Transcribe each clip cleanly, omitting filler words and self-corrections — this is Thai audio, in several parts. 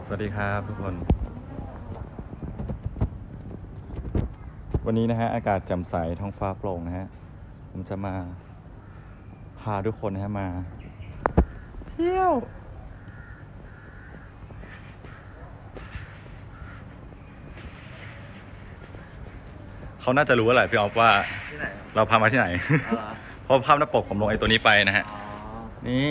สวัสดีครับทุกคน วันนี้นะฮะอากาศแจ่มใสท้องฟ้าโปร่งนะฮะผมจะมาพาทุกคนนะฮะมาเที่ยวเขาน่าจะรู้แหละพี่ออฟว่าเราพามาที่ไหน เพราะภาพหน้าปกผมลงไอ้ตัวนี้ไปนะฮะนี่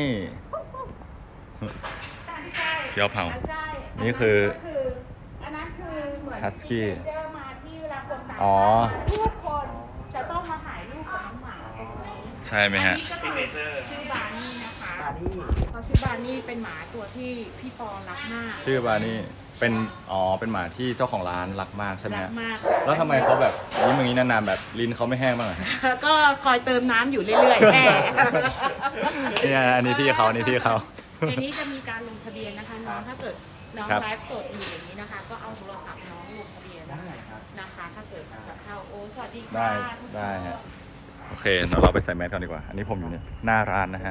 พี่ออฟเผานี่คืออันนั้นคือเหมือน Husky เจอมาที่เวลาคนตายทุกคนจะต้องมาถ่ายรูปกับน้องหมาใช่ไหมฮะอันนี้ก็คือชื่อบานี่นะคะเขาชื่อบานี่เป็นหมาตัวที่พี่ปอรักมากชื่อบานี่เป็นเป็นหมาที่เจ้าของร้านรักมากใช่ไหมรักมากแล้วทำไมเขาแบบยิ้มอย่างนี้นานๆแบบลิ้นเขาไม่แห้งบ้างก็คอยเติมน้ำอยู่เรื่อยๆแค่เนี่ยอันนี้พี่เขาในนี้จะมีการลงทะเบียนนะคะน้องถ้าเกิดน้องไลฟ์สดอยู่อย่างนี้นะคะก็เอาโทรศัพท์น้องลงทะเบียนนะคะถ้าเกิดจะเข้าสวัสดีค่ะได้ฮะโอเคเราไปใส่แมสกันดีกว่าอันนี้ผมอยู่เนี่ยหน้าร้านนะฮะ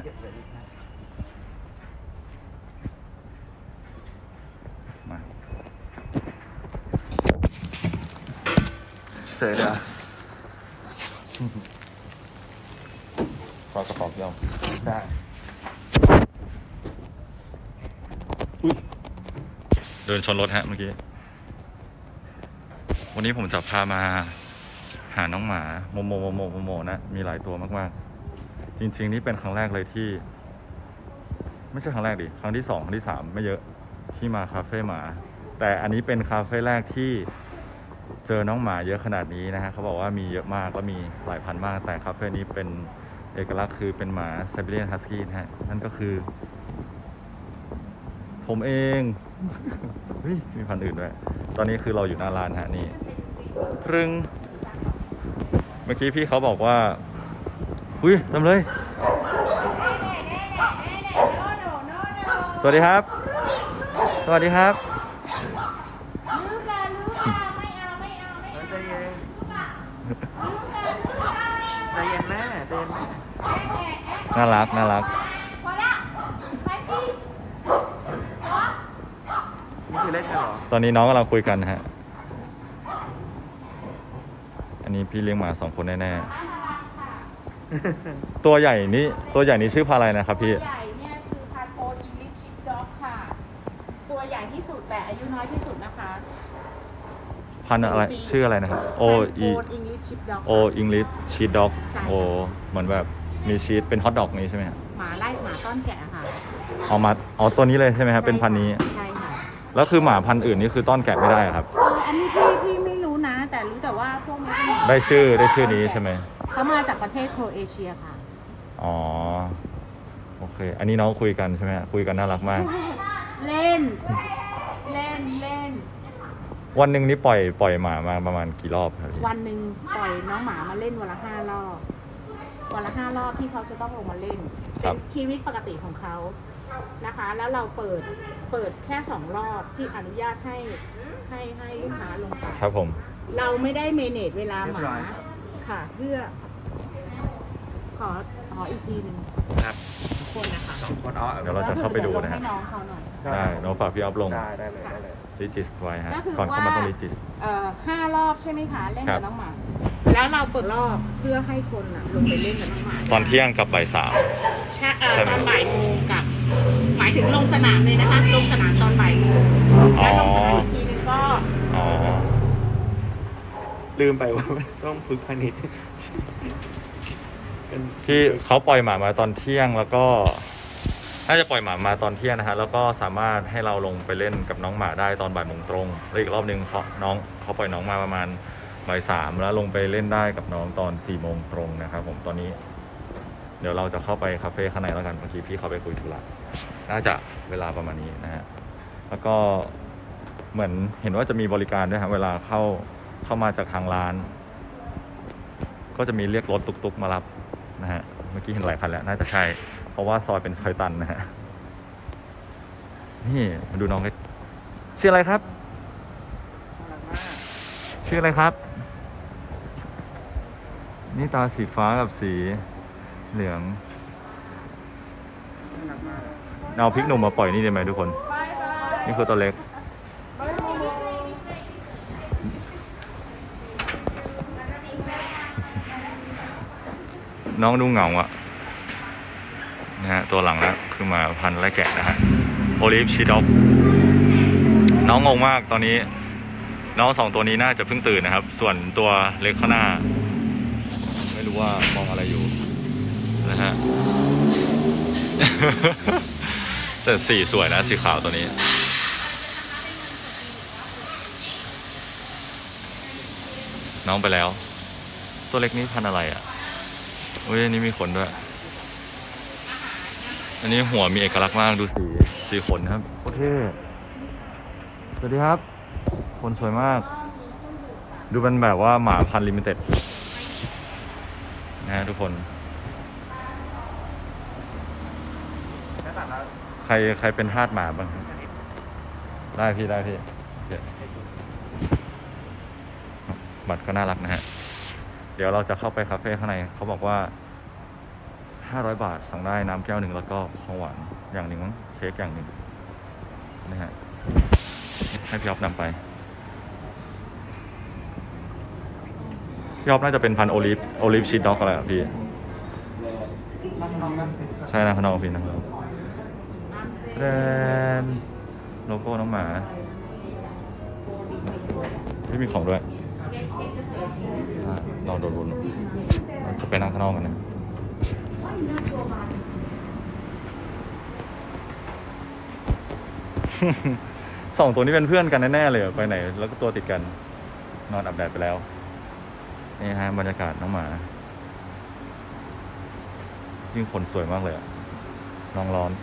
มาเสร็จแล้วขอกระเป๋าเดียวได้เดินชนรถฮะเมื่อกี้วันนี้ผมจะพามาหาน้องหมาโมนะมีหลายตัวมากๆจริงๆนี่เป็นครั้งแรกเลยที่ไม่ใช่ครั้งแรกดิครั้งที่2ครั้งที่3ไม่เยอะที่มาคาเฟ่หมาแต่อันนี้เป็นคาเฟ่แรกที่เจอน้องหมาเยอะขนาดนี้นะฮะเขาบอกว่ามีเยอะมากแล้วมีหลายพันมากแต่คาเฟ่นี้เป็นเอกลักษณ์คือเป็นหมาไซบีเรียนฮัสกี้นะฮะนั่นก็คือผมเองมีพันธุ์อื่นด้วยตอนนี้คือเราอยู่หน้าร้านฮะนี่ตรึงเมื่อกี้พี่เขาบอกว่าทำเลยสวัสดีครับสวัสดีครับใจเย็นแม่น่ารักนี่คือเล่นกันเหรอตอนนี้น้องกำลังคุยกันฮะอันนี้พี่เลี้ยงหมา2 คนแน่ๆตัวใหญ่นี้ชื่อพันธุ์อะไรนะครับพี่ตัวใหญ่เนี่ยคือพันธุ์โออิงลิชชิปด็อกค่ะตัวใหญ่ที่สุดแต่อายุน้อยที่สุดนะคะพันธุ์อะไรชื่ออะไรนะครับโออิงลิชชีสด็อกโอเหมือนแบบมีชีสเป็นฮอทดอกนี้ใช่ไหมฮะหมาต้อนแกะค่ะตัวนี้เลยใช่ไหมครับเป็นพันธุ์นี้ใช่ค่ะแล้วคือหมาพันธุ์อื่นนี่คือต้อนแกะไม่ได้ครับอันนี้พี่ไม่รู้นะแต่รู้แต่ว่าพวกนี้ได้ชื่อนี้ใช่ไหมเขามาจากประเทศโครเอเชียค่ะโอเคอันนี้น้องคุยกันใช่ไหมคุยกันน่ารักมากเล่นวันหนึ่งนี่ปล่อยหมามาประมาณกี่รอบครับพี่วันหนึ่งปล่อยน้องหมามาเล่นวันละ5 รอบที่เขาจะต้องลงมาเล่นเป็นชีวิตปกติของเขานะคะแล้วเราเปิดแค่2 รอบที่อนุญาตให้ลูกค้าลงไปครับผมเราไม่ได้เมเนจเวลาหมาค่ะเพื่อขออีกทีนึงครับทุกคนนะคะ 2 คนเดี๋ยวเราจะเข้าไปดูนะฮะให้น้องเขาหน่อยได้น้องฝากพี่อัพลงได้เลยรีจิสไว้ฮะก่อนเข้ามาต้องรีจิส 5 รอบใช่ไหมคะเล่นกับน้องหมาแล้วเราเปิดรอบเพื่อให้คนลงไปเล่นกับน้องหมาตอนเที่ยงกับบ่าย3 ใช่ตอนบ่ายโมงกับหมายถึงลงสนามเลยนะคะลงสนามตอนบ่ายโมงแล้วลงสนามอีกทีนึงก็ลืมไปว่าช่องพึกพนิชที่เขาปล่อยหมามาตอนเที่ยงแล้วก็น่าจะปล่อยหมามาตอนเที่ยงนะฮะแล้วก็สามารถให้เราลงไปเล่นกับน้องหมาได้ตอนบ่ายโมงตรงแล้วอีกรอบนึงเขาปล่อยน้องมาประมาณบ่าย3แล้วลงไปเล่นได้กับน้องตอน4 โมงตรงนะครับผมตอนนี้เดี๋ยวเราจะเข้าไปคาเฟ่ข้างในแล้วกันเมื่อกี้พี่เขาไปคุยธุระน่าจะเวลาประมาณนี้นะฮะแล้วก็เหมือนเห็นว่าจะมีบริการด้วยครับเวลาเข้ามาจากทางร้านก็จะมีเรียกรถตุกๆมารับนะฮะเมื่อกี้เห็นหลายคันแล้วน่าจะใช่เพราะว่าซอยเป็นซอยตันนะฮะนี่มาดูน้องกันชื่ออะไรครับนี่ตาสีฟ้ากับสีเหลืองเอาพริกหนุ่มมาปล่อยนี่ได้ไหมทุกคนนี่คือตัวเล็กน้องดูเหงาอะนะฮะตัวหลังแล้วคือหมาพันธุ์ไล่แกะนะฮะโอลิฟชีด็อกน้องงงมากตอนนี้ น้องสองตัวนี้น่าจะเพิ่งตื่นนะครับ ส่วนตัวเล็กข้างหน้า ไม่รู้ว่ามองอะไรอยู่นะฮะ แต่สีสวยนะสีขาวตัวนี้ น้องไปแล้ว ตัวเล็กนี้พันธุ์อะไรอ่ะอุ้ยอันนี้มีขนด้วย อันนี้หัวมีเอกลักษณ์มากดูสีขนครับโคตรเท่สวัสดีครับขนสวยมาก ดูเป็นแบบว่าหมาพันธุ์ลิมิเต็ดนะฮะทุกคน ใครเป็นทาสหมาบ้างได้พี่โอเคบัตรก็น่ารักนะฮะ เดี๋ยวเราจะเข้าไปคาเฟ่ข้างในเขาบอกว่า500 บาทสั่งได้น้ำแก้วหนึ่งแล้วก็ของหวานอย่างหนึ่งมั้งเค้กอย่างหนึ่งนะฮะให้พี่อ๊อฟนำไปพี่อ๊อฟน่าจะเป็นพันธุ์โอลิฟชีสด็อกอะไรอ่ะพี่ใช่นะพันธุ์น้องพี่นะแบรนด์โลโก้น้องหมาพี่มีของด้วยนอนโดนบนเราจะไปนั่งข้างนอกกันนะสองตัวนี้เป็นเพื่อนกันแน่ๆเลยไปไหนแล้วก็ตัวติดกันนอนอาบแดดไปแล้วนี่ฮะบรรยากาศน้องหมายิ่งขนสวยมากเลยอะน้องร้อน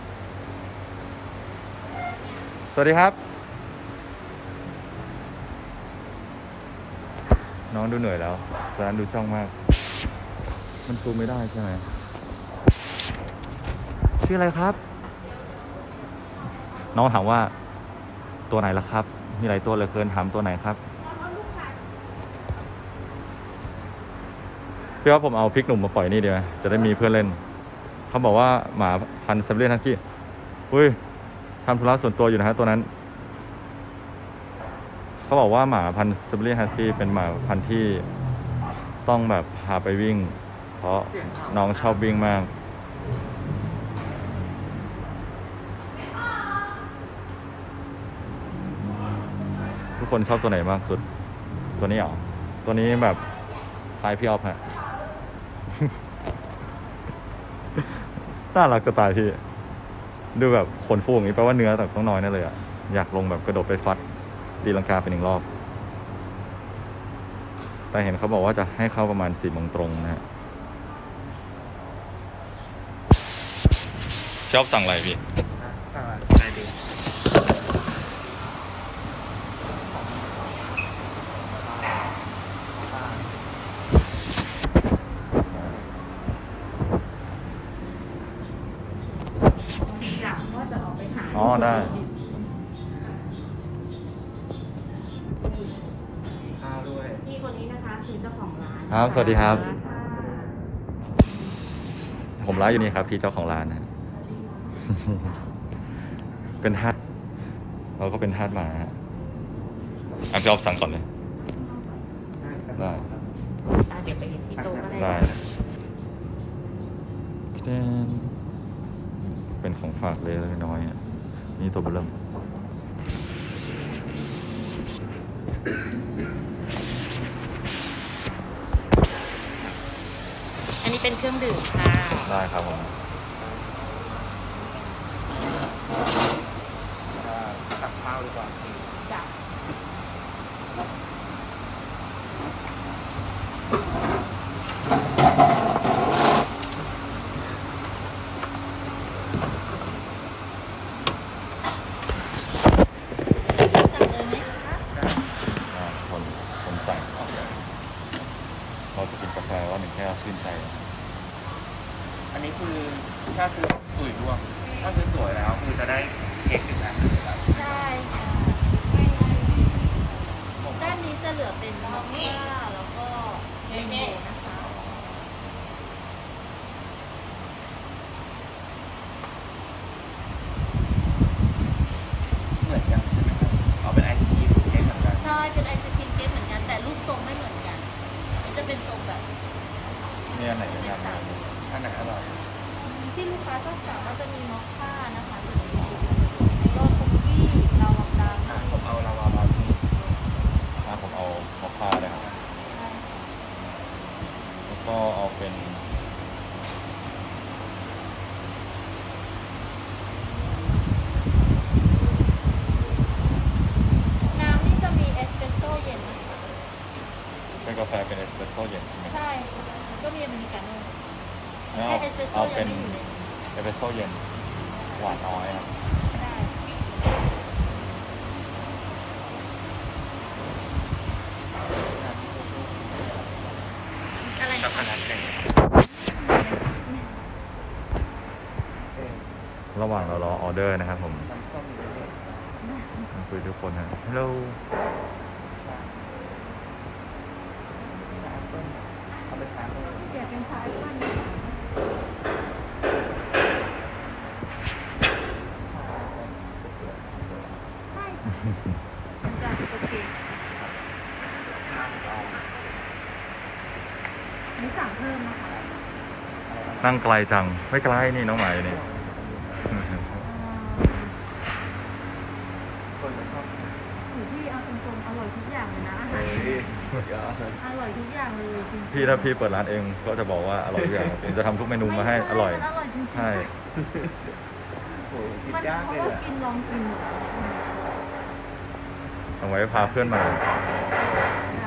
สวัสดีครับน้องดูเหนื่อยแล้วตอนนั้นดูจ้องมากมันซูมไม่ได้ใช่ไหมชื่ออะไรครับน้องถามว่าตัวไหนล่ะครับมีหลายตัวเลยเกินถามตัวไหนครับพี่ว่าผมเอาพริกหนุ่มมาปล่อยนี่ดีไหมจะได้มีเพื่อนเล่นเขาบอกว่าหมาพันธุ์เซเบรียนฮัสกี้อุ้ยทำธุระส่วนตัวอยู่นะฮะตัวนั้นเขาบอกว่าหมาพันธุ์เซเบรียนฮัสกี้เป็นหมาพันธุ์ที่ต้องแบบพาไปวิ่งเพราะน้องชอบวิ่งมากทุกคนชอบตัวไหนมากสุดตัวนี้เหรอตัวนี้แบบคล้ายพี่ออฟฮะ น่ารักจะตายพี่ดูแบบขนฟูอย่างนี้แปลว่าเนื้อแต่ต้องน้อยแน่เลยอ่ะอยากลงแบบกระโดดไปฟัดตีลังกาเป็น1 รอบแต่เห็นเขาบอกว่าจะให้เข้าประมาณ4 โมงตรงนะฮะชอบสั่งอะไรพี่อะไรดีอ๋อได้ข้าวด้วยพี่คนนี้นะคะคือเจ้าของร้านครับสวัสดีครับผมร้านอยู่นี่ครับพี่เจ้าของร้านนะ เป็นทาสเราก็เป็นทาสหมาฮะพี่ออฟสั่งก่อนเลยได้เดี๋ยวไปเห็นที่โต๊ะก็ได้ได้เป็นของฝากเลยน้อยอ่ะนี่ตัวเบลเริ่มอันนี้เป็นเครื่องดื่มค่ะได้ครับผมตักข้าวดีกว่าจ้ะคนสั่งเราจะกินกาแฟว่า1 แก้วชื่นใจอันนี้คือถ้าซื้อตุ๋ยรวมถ้าซื้อสวยแล้วคือจะได้เค้ก1 อันครับใช่ค่ะด้านนี้จะเหลือเป็นมอคค่าแล้วก็เรนโบว์นะคะเหมือนกันใช่ไหมครับเอาเป็นไอศกรีมเค้กเหมือนกันใช่เป็นไอศครีมเค้กเหมือนกันแต่รูปทรงไม่เหมือนกันนี่จะเป็นทรงแบบมีอันไหนแนะเป็นนำไหมสายอันไหนอร่อยที่ลูกค้าชอบสั่งก็จะมีมอคค่านะคะตัวนี้แล้วก็คุกกี้ลาวาดาผมเอาลาวาบาร์บี้ผมเอามอคค่าเลยครับแล้วก็เอาเป็นน้ำนี่จะมีเอสเปรสโซ่เย็นนะคะเป็นกาแฟเป็นเอสเปรสโซ่เย็นใช่ไหมใช่ก็มีอเมริกาโน่งั้นให้เอสเปรสโซ่เอายัเป็งนไม่อยู่ในเอสเปรสโซ่เย็นหวานน้อยครับได้อะไรช็อกนะโกแลตหนึ่งระหว่างเรารอออเดอร์นะครับผมน้ำส้มอยู่ด้วยมาคุยทุกคนนะฮัลโหลชาเปิ้ลเอาไปชาเปิ้ลเปลี่ยนเป็นชาแอปเปิ้ลดีกว่า ใช่มันจะโอเคนี่สั่งเพิ่มนะคะนั่งไกลจัง ไม่ไกลนี่น้องใหม่นี่คนชอบหนูพี่เอาตรงๆอร่อยทุกอย่างเลยนะอาหาเฮ้รยเดี๋ยวอร่อยทุกอย่างเลยจริงๆพี่ถ้าพี่เปิดร้านเองก็จะบอกว่าอร่อยทุกอย่างผมจะทำทุกเมนูมาให้อร่อยมันอร่อยจริงๆใช่โอ้โหคิดมันยากเพเลราะยว่าอ่ะกินลองกินหมดแล้วเอาไว้พาเพื่อนมานะ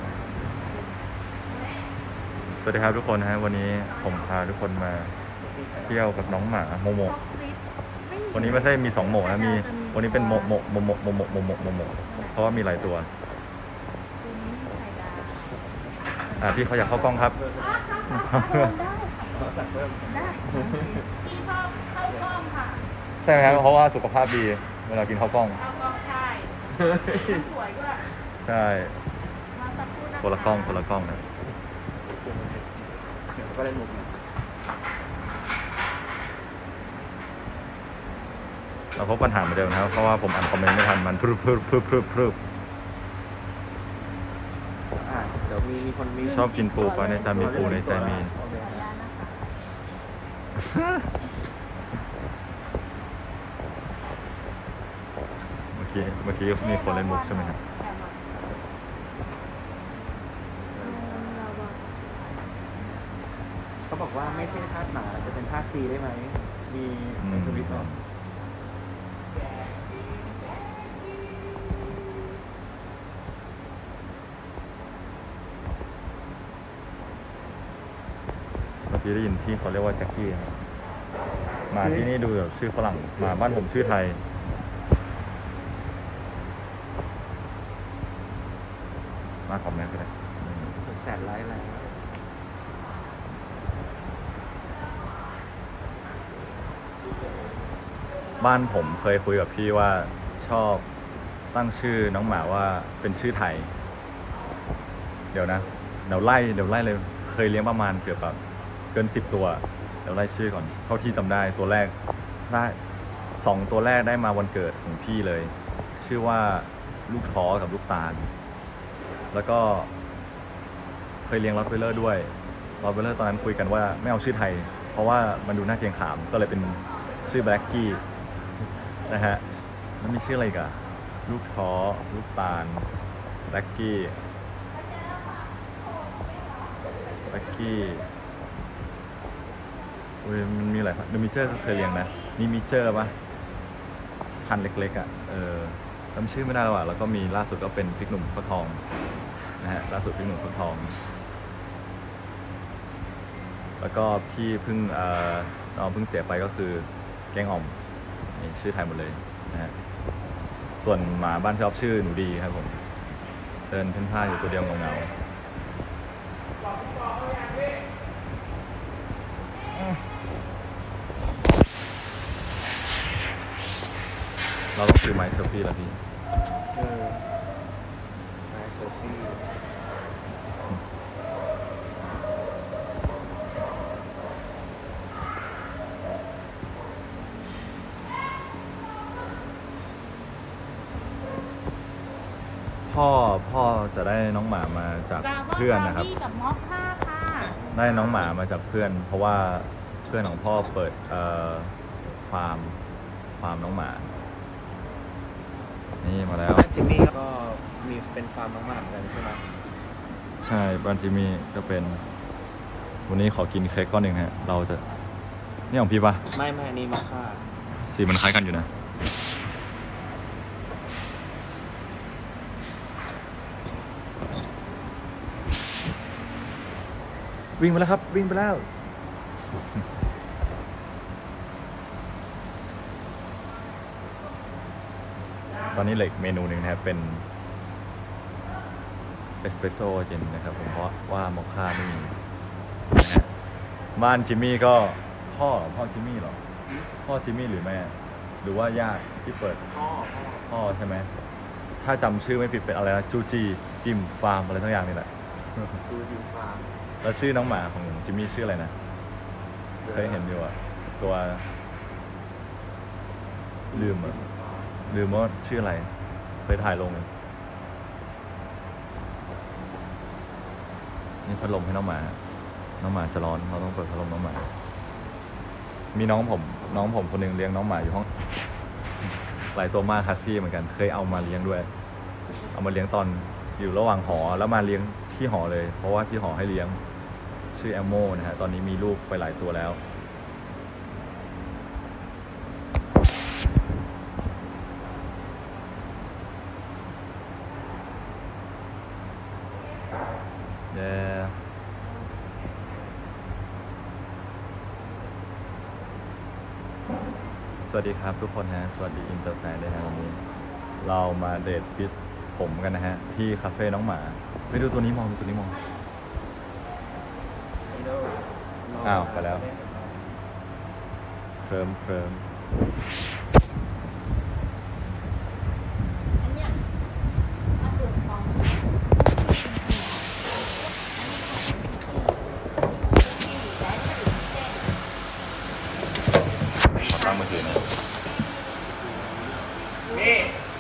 สวัสดีครับทุกคนนะฮะวันนี้ผมพาทุกคนมาเที่ยวกับน้องหมาโมโมท็อปลิสต์ไม่มีวันนี้ไม่ใช่มี2โหมนะมีวันนี้เป็นโมโมโมโมโมโมโมโมโมโมเพราะว่ามีหลายตัวตัวนี้มีไข่ดาวพี่เขาอยากเข้ากล้องครับได้ค่ะสั่งเพิ่มได้พี่ชอบเข้ากล้องค่ะใช่ไหมครับเพราะว่าสุขภาพดีเวลากินข้าวกล้องเข้ากล้องใช่มันสวยด้วยใช่มาสักครู่นะคะคนละกล้องคนละกล้องนะก็ได้หมดเนี่ยเราพบปัญหาเหมือนเดิมนะครับเพราะว่าผมอ่านคอมเมนต์ไม่ทันมันพรึบพรึบพรึบพรึบพรึบเดี๋ยวมีคนมีชอบกินปูปะในใจมีปูในใจมีขออนุญาตนะคะเมื่อกี้มีคนเล่นมุกใช่ไหมครับเขาบอกว่าไม่ใช่ธาตุหมาจะเป็นธาตุซีได้ไหม มีในทวิตเนาะเมื่อกี้ได้ยินที่เขาเรียกว่าแจ็คกี้ครับมาที่นี่ดูแบบชื่อฝรั่งมาบ้านผมชื่อไทย มาคอมเมนต์ก็ได้แสนไลค์แล้วบ้านผมเคยคุยกับพี่ว่าชอบตั้งชื่อน้องหมาว่าเป็นชื่อไทย เดี๋ยวนะเดี๋ยวไล่เลยเคยเลี้ยงประมาณเกือบแบบเกิน10 ตัวเดี๋ยวไล่ชื่อก่อนเท่าที่จำได้ตัวแรกได้2 ตัวแรกได้มาวันเกิดของพี่เลย ชื่อว่าลูกท้อกับลูกตาล แล้วก็เคยเลี้ยงรอตไวเลอร์ด้วยรอตไวเลอร์ตอนนั้นคุยกันว่าไม่เอาชื่อไทย เพราะว่ามันดูน่าเกรงขามก็เลยเป็นชื่อแบล็กกี้นะฮะแล้วมีชื่ออะไรอีกอะลูกท้อลูกตาลแบล็กกี้อุ้ยมันมีหลายพันธุ์มิเจอร์ก็เคยเลี้ยงนะมีมิเจอร์ปะพันธุ์เล็กๆอะจำชื่อไม่ได้แล้วอะแล้วก็มีล่าสุดก็เป็นพริกหนุ่มฟักทองนะฮะล่าสุดพริกหนุ่มฟักทอง แล้วก็พี่เพิ่งน้องเพิ่งเสียไปก็คือแกงอ่อมนี่ชื่อไทยหมดเลยนะฮะส่วนหมาบ้านชอบชื่อหนูดีครับผมเดินเพ่นพ่านอยู่ตัวเดียวเงาๆเราต้องซื้อไม้เซลฟี่แล้วพี่นายโซฟี่พพ่อจะได้น้องหมามาจากเพื่อนนะครับกับมอคค่าค่ะได้น้องหมามาจากเพื่อน เพราะว่าเพื่อนของพ่อเปิดฟาร์มน้องหมา นี่มาแล้วจิมมี่ก็มีเป็นฟาร์มน้องหมาเหมือนกันใช่ไหมใช่บ้านจิมมี่ก็เป็น วันนี้ขอกินเค้กก้อนหนึ่งฮะ เราจะ นี่ของพี่ปะไม่อันนี้มอคค่าสีมันคล้ายกันอยู่นะ วิ่งไปแล้วครับ วิ่งไปแล้ว ตอนนี้เหลืออีกเมนูหนึ่งนะครับเป็นเอสเปรสโซ่เย็นนะครับผมเพราะว่ามอคค่าไม่มีนะฮะบ้านจิมมี่ก็พ่อจิมมี่เหรอ พ่อจิมมี่หรือแม่ หรือว่าญาติที่เปิด พ่อใช่ไหม ถ้าจำชื่อไม่ผิดเป็นอะไรนะจูจีจิมฟาร์มอะไรทั้งอย่างนี่แหละดูจิมฟาร์มแล้วชื่อน้องหมาของจิมมี่ชื่ออะไรนะ เคยเห็นอยู่อะตัวลืมว่าชื่ออะไร เคยถ่ายลงเลยนี่พัดลมให้น้องหมา น้องหมาจะร้อนเราต้องเปิดพัดลมน้องหมา มีน้องผมคนหนึ่งเลี้ยงน้องหมาอยู่ห้องหลายตัวมากฮัสกี้เหมือนกัน เคยเอามาเลี้ยงด้วย เอามาเลี้ยงตอนอยู่ระหว่างหอแล้วมาเลี้ยงที่หอเลย เพราะว่าที่หอให้เลี้ยงชื่อแอมโมนะฮะตอนนี้มีลูกไปหลายตัวแล้วเย้สวัสดีครับทุกคนฮะสวัสดีอินเตอร์แฟนด้วยฮะวันนี้เรามาเดทฟิสผมกันนะฮะที่คาเฟ่น้องหมาไปดูตัวนี้มองดูตัวนี้มองอ้าวไปแล้วเคลิ้มอันเนี้ยถ้าเกิดของขอตั้งมือถือหน่อยนี่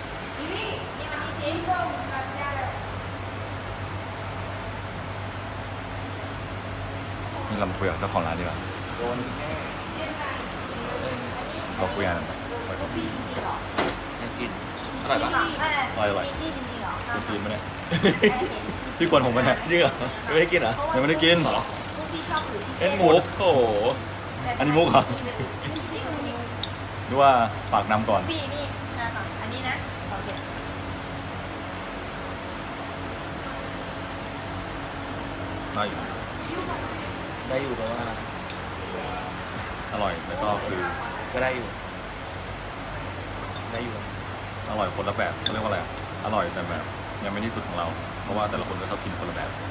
นี่เรามาคุยกับเจ้าของร้านดีกว่าโดนแน่เราคุยกันไปพี่จริงๆเหรอยังกินอร่อยปะอร่อยพี่จริงๆเหรอคุณกินไหมเนี่ย พี่กวนผมไหมเนี่ยจริงเหรอไม่ได้กินเหรอยังไม่ได้กินพวกพี่ชอบหรือพี่เอ็นหมูโอ้โหอันนี้มุกเหรอ หรือว่าฝากนำก่อนพี่นี่นะคะอันนี้นะโอเคได้อยู่ได้อยู่แต่ว่าอร่อยแล้วก็คือก็ได้อยู่ได้อยู่อร่อยคนละแบบเขาเรียกว่าอะไรอร่อยแต่แบบยังไม่ที่สุดของเรา เพราะว่าแต่ละคนก็ชอบกินคนละแบบ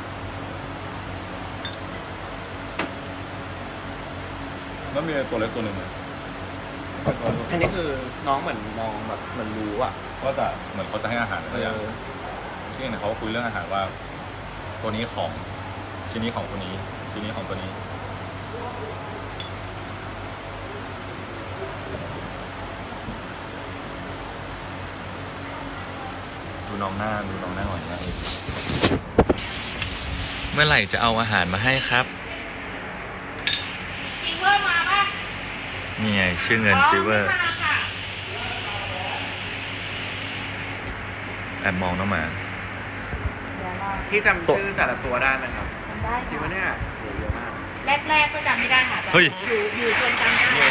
แล้วมีตัวเล็กตัวหนึ่งอันนี้คือน้องเหมือนมองแบบเหมือนรู้อ่ะก็จะเหมือนเขาจะให้อาหารอะไรอย่างที่เนี่ยเขาคุยเรื่องอาหารว่า ตัวนี้ของชิ้นนี้ของตัวนี้ชิ้นนี้ของตัวนี้ดูน้องหน้าหวานมากเมื่อไหร่จะเอาอาหารมาให้ครับซิลเวอร์มาป่ะนี่ไงชื่อเงินซิลเวอร์มาค่ะแอบมองน้องหมาเดี๋ยวเราพี่จำชื่อแต่ละตัวได้ไหมครับทำได้จริงปะเนี่ยโหเยอะมากแรกๆก็จำไม่ได้ค่ะแต่เฮ้ยอยู่จนจำได้โห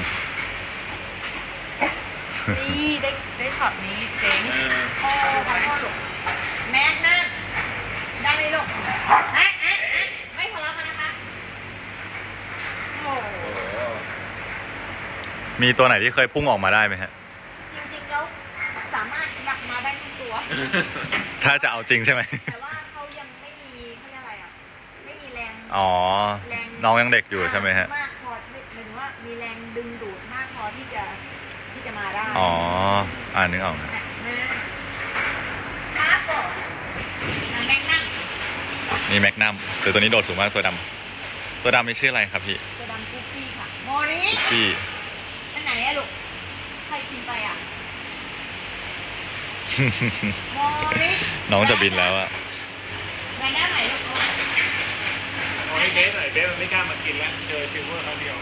นี่ได้ช็อตนี้เจ๋งเออพ่อลูกแม็กนะได้ไหมลูกไม่ทะเลาะกันนะคะโอ้โหมีตัวไหนที่เคยพุ่งออกมาได้ไหมฮะจริงๆแล้วสามารถดักมาได้ทุกตัวถ้าจะเอาจริงใช่ไหมแต่ว่าเขายังไม่มีเขาเรียกอะไรอ่ะไม่มีแรงอ๋อแรงน้องยังเด็กอยู่ใช่ไหมฮะมากพอหมายถึงว่ามีแรงดึงดูดมากพอที่จะมาได้อ๋อ นึกออกนะครับผมแม็กนัมนี่แมกนัมคือตัวนี้โดดสูงมากตัวดำตัวดำนี่ชื่ออะไรครับพี่จะดำคุกกี้ค่ะโมริคุกกี้อันไหนอะลูกใครกินไปอะโมริน้องจะบินแล้วอะแบนด้าไหนลูกเอาให้เบสหน่อยเบสมันไม่กล้ามากินแล้วเจอซิลเวอร์เขาเดียว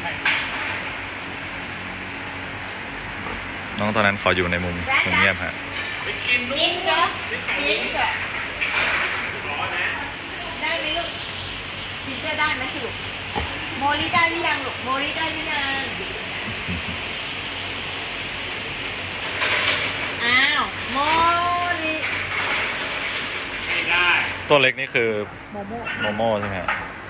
น้องตอนนั้นขออยู่ในมุมเงียบฮะไปกินลูกิกนจ้ะไม่ไข่กินจ้ะร้อนนะได้ไหมลูกกินจะได้ไหมสิลูกโมริได้หรือยังลูกโมริได้หรือยังอ้าวโมริไม่ได้ตัวเล็กนี่คือโมโม่โมโม่ใช่ไหมฮะ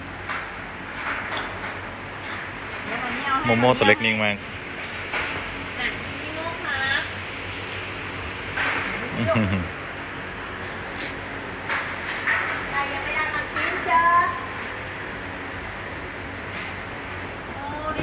เดี๋ยววันนี้เอาให้โมโม่ตัวเล็กนิ่งมากอ่ะพี่โมครับ ใครยังไม่ได้มากินเจอโมริ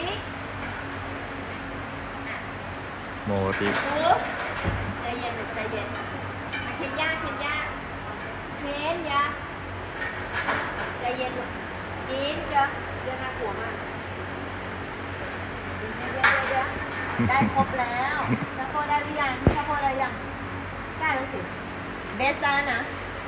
โมติปุ๊บใจเย็นลูกใจเย็นมาเคนย่าเคนย่าเคนย่าใจเย็นลูกกินเจอเดี๋ยวน่ากลัวมากเดี๋ยวได้ครบแล้วชาโคได้หรือยังชาโคได้ยังได้แล้วสิเบสได้นะ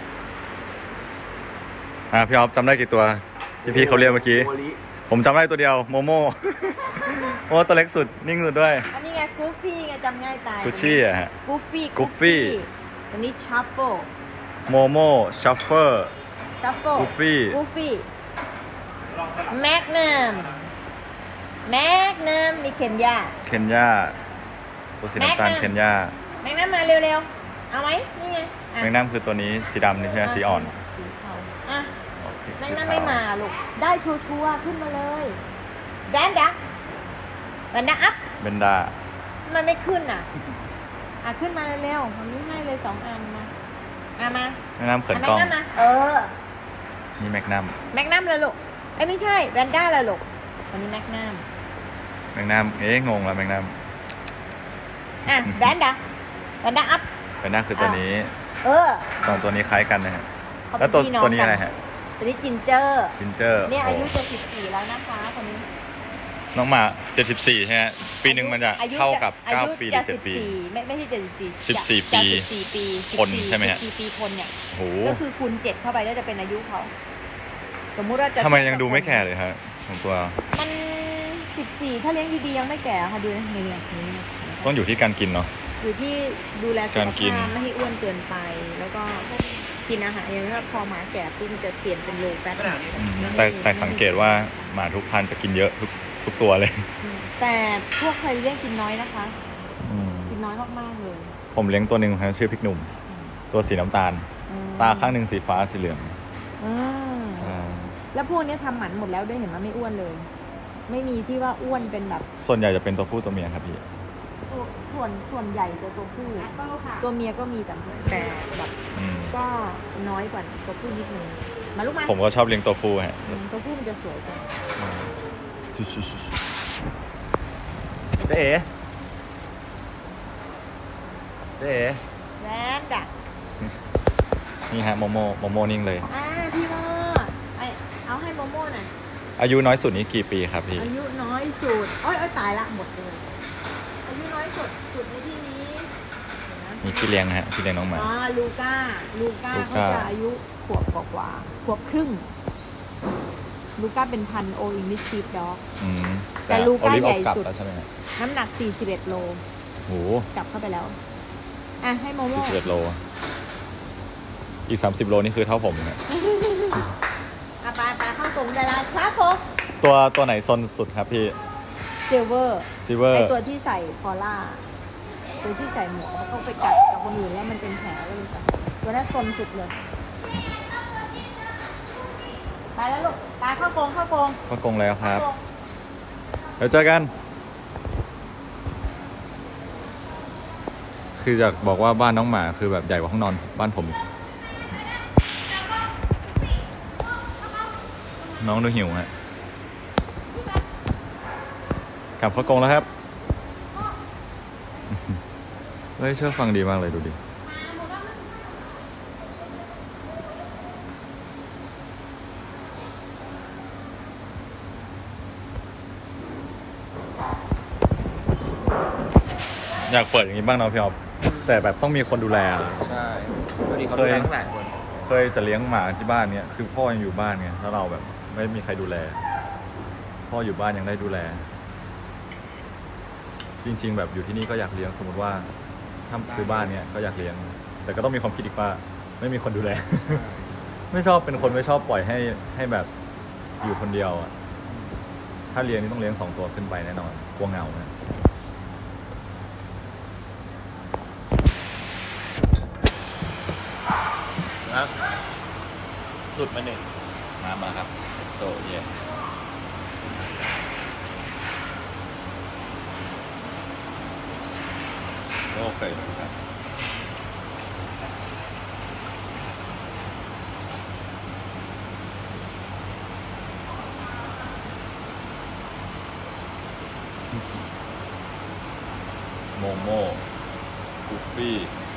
พี่ออฟจำได้กี่ตัวที่พี่เขาเรียกเมื่อกี้โมริผมจำได้ตัวเดียวโมโม่ โอ้ตัวเล็กสุดนิ่งสุดด้วยอันนี้ไงกูฟี่ไงจำง่ายตายกุชชี่อะฮะกูฟี่ Goofy อันนี้ชัฟเฟิลโมโม่ชัฟเฟอร์ชัฟเฟิล Goofy กูฟี่แมกนัมแมกนัมมีเคนยาเคนยาตัวสีน้ำตาล Magnum เคนยาแมกนัมมาเร็วๆ เอาไหมนี่ไงอ่ะแมงน้ำคือตัวนี้สีดำนี่ใช่ไหมสีอ่อนสีเทาอ่ะโอเคแมสีกนัมเทไม่มาลูก ได้ชัวร์ๆขึ้นมาเลยแบนดะอัพเบนด้ามันไม่ขึ้นอ่ะ ขึ้นมาเร็วๆวันนี้ให้เลย2 อันมามาแมงน้ำเขินแมกล้องกนัมมานี่แมกนัมแมกนัมเลยลูกไม่ใช่แบนด้าเลยลูกวันนี้แมกนัมแมงน้ำงงแล้วแมงน้แบนด้าอัพำแมงน้ำคือตัวนี้ สองตัวนี้คล้ายกันนะฮะเขาเป็แล้วนตัวพี่น้องตัวนี้กัอะไรฮะตัวนี้จินเจอร์จินเจอร์เนี่ยอายุจะ14แล้วนะคะคนนี้น้องหมา74ใช่ไหมปีหนึ่งมันจะเท่ากับ9 ปีหรือ7 ปีไม่ใช่74 14 ปี 14 ปีคนใช่ไหมฮะ 14 ปีคนเนี่ยโอ้โหก็คือคูณ7เข้าไปก็จะเป็นอายุเขาสมมุติว่าจะทำไมยังดูไม่แก่เลยฮะของตัวมัน14ถ้าเลี้ยงดีๆยังไม่แก่ค่ะดูเนี่ยต้องอยู่ที่การกินเนาะอยู่ที่ดูแลสุขการกินภาพไม่ให้อ้วนเกินไป แล้วก็กินอาหารอย่างนี้พอหมาแก่ปุ๊บมันจะเปลี่ยนเป็นโลแฟตแต่สังเกตว่าหมาทุกพันธุ์จะกินเยอะทุกตัวเลยแต่พวกเคยเลี้ยงกินน้อยนะคะ กินน้อยมากๆเลยผมเลี้ยงตัวหนึ่งครับชื่อพริกหนุ่ม ตัวสีน้ำตาล ตาข้างหนึ่งสีฟ้าสีเหลืองแล้วพวกนี้ทำหมันหมดแล้วด้วยเห็นว่าไม่อ้วนเลย ไม่มีที่ว่าอ้วนเป็นแบบส่วนใหญ่จะเป็นตัวผู้ตัวเมียครับพี่ส่วนใหญ่จะตัวผู้แอปเปิลค่ะตัวเมียก็มีแต่แบบอืมก็น้อยกว่าตัวผู้นิดนึงมาลูกมาผมก็ชอบเลี้ยงตัวผู้ฮะตัวผู้มันจะสวยกว่าเจ๊เอ๋เจ๊เอ๋แล้จ้ะนี่ฮะโมโมนิ่งเลยพี่โมเอาให้โมโม่หน่อยอายุน้อยสุดนี่กี่ปีครับพี่อายุน้อยสุดโอ้ยตายละหมดเลยอายุน้อยสุดในที่นี้เดี๋ยวนะมีพี่เลี้ยงฮะพี่เลี้ยงน้องหมาลูก้าเขาจะอายุขวบกว่าขวบครึ่ง ลูก้าเป็นพันธุ์โออิงลิชชีฟด็อกอืมแต่ลูก้าโอลิฟใหญ่เอากลับสุดแล้วใช่ไหมฮะน้ำหนัก41 โลโหจับเข้าไปแล้วให้โมโม่ 41 โล อีก30 โลนี่คือเท่าผมเลยฮะไปเข้ากรงได้แล้วชาโคตัวไหนซนสุดครับพี่ซิลเวอร์ซิเวอร์ไอตัวที่ใส่คอล่าตัวที่ใส่หมวกแล้วก็ไปกัดกับคนอื่นแล้วมันเป็นแผลก็เลยใส่ตัวนั้นซนสุดเลยไปแล้วลูกไปเข้ากรงเข้ากรงแล้วครับ เดี๋ยวเจอกัน คืออยากบอกว่าบ้านน้องหมาคือแบบใหญ่กว่าห้องนอนบ้านผมอีกน้องดูหิวฮะ กลับเข้ากรงแล้วครับ เฮ้ยเชื่อฟังดีมากเลยดูดิ อยากเปิดอย่างนี้บ้างเนาะพี่ออฟแต่แบบต้องมีคนดูแลใช่พอดีเขาดูแลตั้งหลายคนเคยจะเลี้ยงหมาที่บ้านเนี่ยคือพ่อยังอยู่บ้านไงแล้วเราแบบไม่มีใครดูแล พ่ออยู่บ้านยังได้ดูแล จริง ๆ แบบอยู่ที่นี่ก็อยากเลี้ยงสมมติว่าถ้าซื้อบ้านเนี่ยก็อยากเลี้ยง แต่ก็ต้องมีความคิดอีกว่าไม่มีคนดูแล ไม่ชอบเป็นคนไม่ชอบปล่อยให้แบบอยู่คนเดียวอ่ะถ้าเลี้ยงนี่ต้องเลี้ยง2 ตัวขึ้นไปแน่นอนกลัวเหงานะครับหลุดมาหนึ่งมาครับโซเย่โอเคครับโมโม่กูฟี่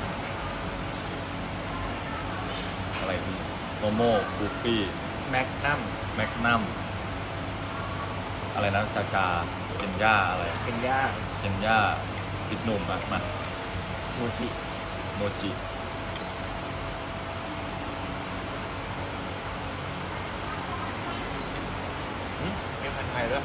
อะไรนี่โมโม่กูฟี่แมกนัมแมกนัมอะไรนะจาเคนย่าอะไรเป็นย่าเคนย่าติดหนุ่มมาโมจิโมจิมีพันธุ์ไทยด้วย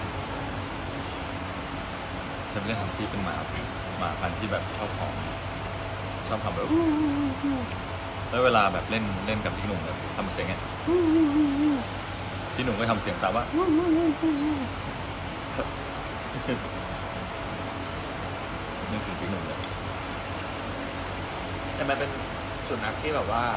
เซเว่นฮัมซี่เป็นหมาพันธุ์ที่แบบชอบหอมชอบทำแบบแล้วเวลาแบบเล่นกับพี่หนุ่มแบบทำเสียงเงี้ยพี่หนุ่มก็ทำเสียงตามว่านี่คือพี่หนุ่มเลยแต่มันเป็นสุนัขที่แบบว่า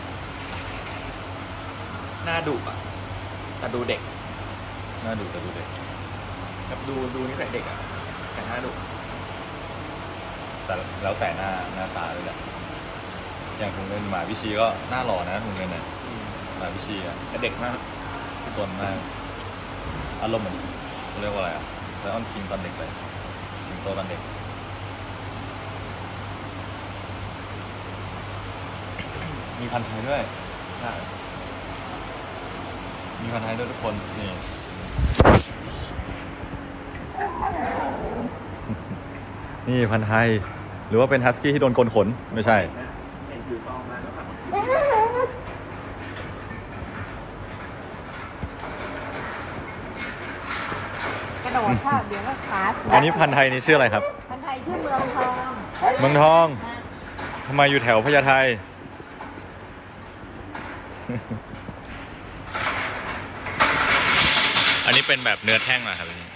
หน้าดุอ่ะแต่ดูเด็กน่าดูแต่ดูเด็กแบบดูนิสัยเด็กอ่ะแต่หน้าดุแต่แล้วแต่หน้าตาด้วยแหละอย่างถุงเงินหมาวิชีก็หน้าหล่อนะถุงเงินน่ะหมาวิชีอ่ะแต่เด็กมากส่วนมากอารมณ์เหมือนเขาเรียกว่าอะไรอ่ะไลออนคิงตอนเด็กเลยสิงโตตอนเด็กมีพันธุ์ไทยด้วยใช่มีพันธุ์ไทยด้วยทุกคนนี่ นี่พันธุ์ไทยหรือว่าเป็นฮัสกี้ที่โดนโกนขนไม่ใช่เห็นถือกองมาแล้วแบบกระโดดค่ะเดี๋ยวก็ขาเสียอันนี้พันธุ์ไทยนี่ชื่ออะไรครับพันธุ์ไทยชื่อเมืองทองเมืองทองทำไมอยู่แถวพญาไท อันนี้เป็นแบบเนื้อแท่งเหรอครับอันนี้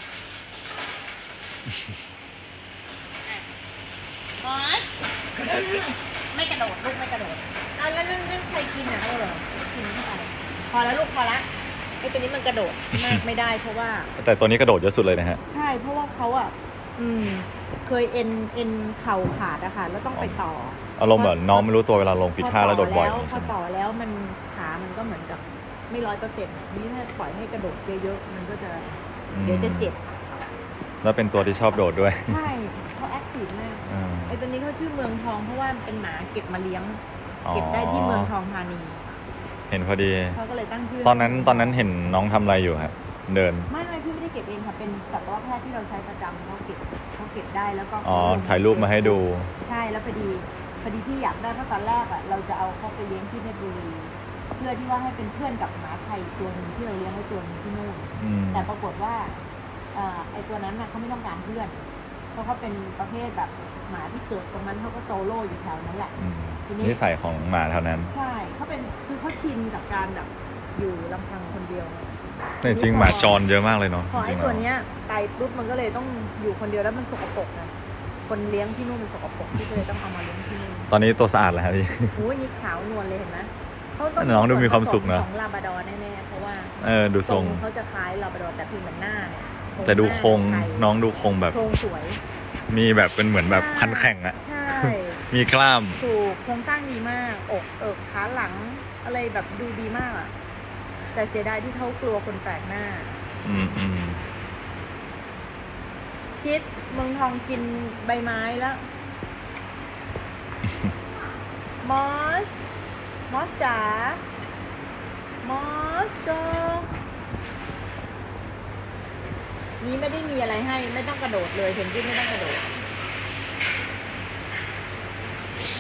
มอสไม่กระโดดลูกไม่กระโดดเอาแล้วนั่นใครกินอ่ะเขาเหรอกินเข้าไปพอแล้วลูกพอละไอ้ตัวนี้มันกระโดดมากไม่ได้เพราะว่าแต่ตัวนี้กระโดดเยอะสุดเลยนะฮะใช่เพราะว่าเขาอ่ะเคยเอ็นเข่าขาดอะค่ะแล้วต้องไปต่ออารมณ์เหมือนน้องไม่รู้ตัวเวลาลงฟิตท่าแล้วโดดบ่อยพใช่อไหมต่อแล้วมันขามันก็เหมือนกับไม่100%นี่ถ้าปล่อยให้กระโดดเยอะๆมันก็จะเดี๋ยวจะเจ็บแล้วเป็นตัวที่ชอบโดดด้วยใช่เขาแอคทีฟมากอ่าไอ้ตัวนี้เขาชื่อเมืองทองเพราะว่าเป็นหมาเก็บมาเลี้ยงอ๋อเก็บได้ที่เมืองทองธานีเห็นพอดีเขาก็เลยตั้งชื่อตอนนั้นเห็นน้องทำอะไรอยู่ครับเดินไม่พี่ไม่ได้เก็บเองค่ะเป็นสัตวแพทย์ที่เราใช้ประจำเขาเก็บได้แล้วก็อ๋อถ่ายรูปมาให้ดูใช่แล้วพอดีพี่อยากได้เพราะตอนแรกอ่ะเราจะเอาเขาไปเลี้ยงที่เพชรบุรีเพื่อที่ว่าให้เป็นเพื่อนกับหมาไทยตัวหนึ่งที่เราเลี้ยงไว้ตัวหนึงที่นู่นอืมแต่ปรากฏว่าไอ้ตัวนั้นน่ะเขาไม่ต้องการเพื่อนเพราะเขาเป็นประเภทแบบหมาที่เกิดตรงนั้นเขาก็โซโล่อยู่แถวนั้นแหละอืมทีนี้นิสัยของหมาเท่านั้นใช่เขาเป็นคือเขาชินกับการแบบอยู่ลำพังคนเดียวแต่จริงๆหมาจรเยอะมากเลยเนาะพอจไอ้ริงๆตัวแล้วเนี้ยไปปุ๊บมันก็เลยต้องอยู่คนเดียวแล้วมันสกปรกนะคนเลี้ยงที่นู่นมันสกปรกที่ก็เลยต้องเอามาเลี้ยงที่นู่นตอนนี้ตัวสะอาดแล้วครับพี่โอ้ยนี่ขาวนวลเลยเห็นไหมเขาต้องน้องดูมีความสุขนะของลาบราดอร์แน่ๆเพราะว่าดูทรงเขาจะคล้ายลาบราดอร์แต่เพียงเหมือนหน้าเนี่ยแต่ดูโครงหน้าไทยน้องดูโครงแบบโครงสวยมีแบบเป็นเหมือนแบบคันแข่งอะใช่มีกล้ามถูกโครงสร้างดีมากอกเอิกขาหลังอะไรแบบดูดีมากอะแต่เสียดายที่เขากลัวคนแปลกหน้าอืมชิดเมืองทองกินใบไม้แล้ว มอสจ๋ามอสก็นี้ไม่ได้มีอะไรให้ไม่ต้องกระโดดเลยเพนกวินไม่ต้องกระโดด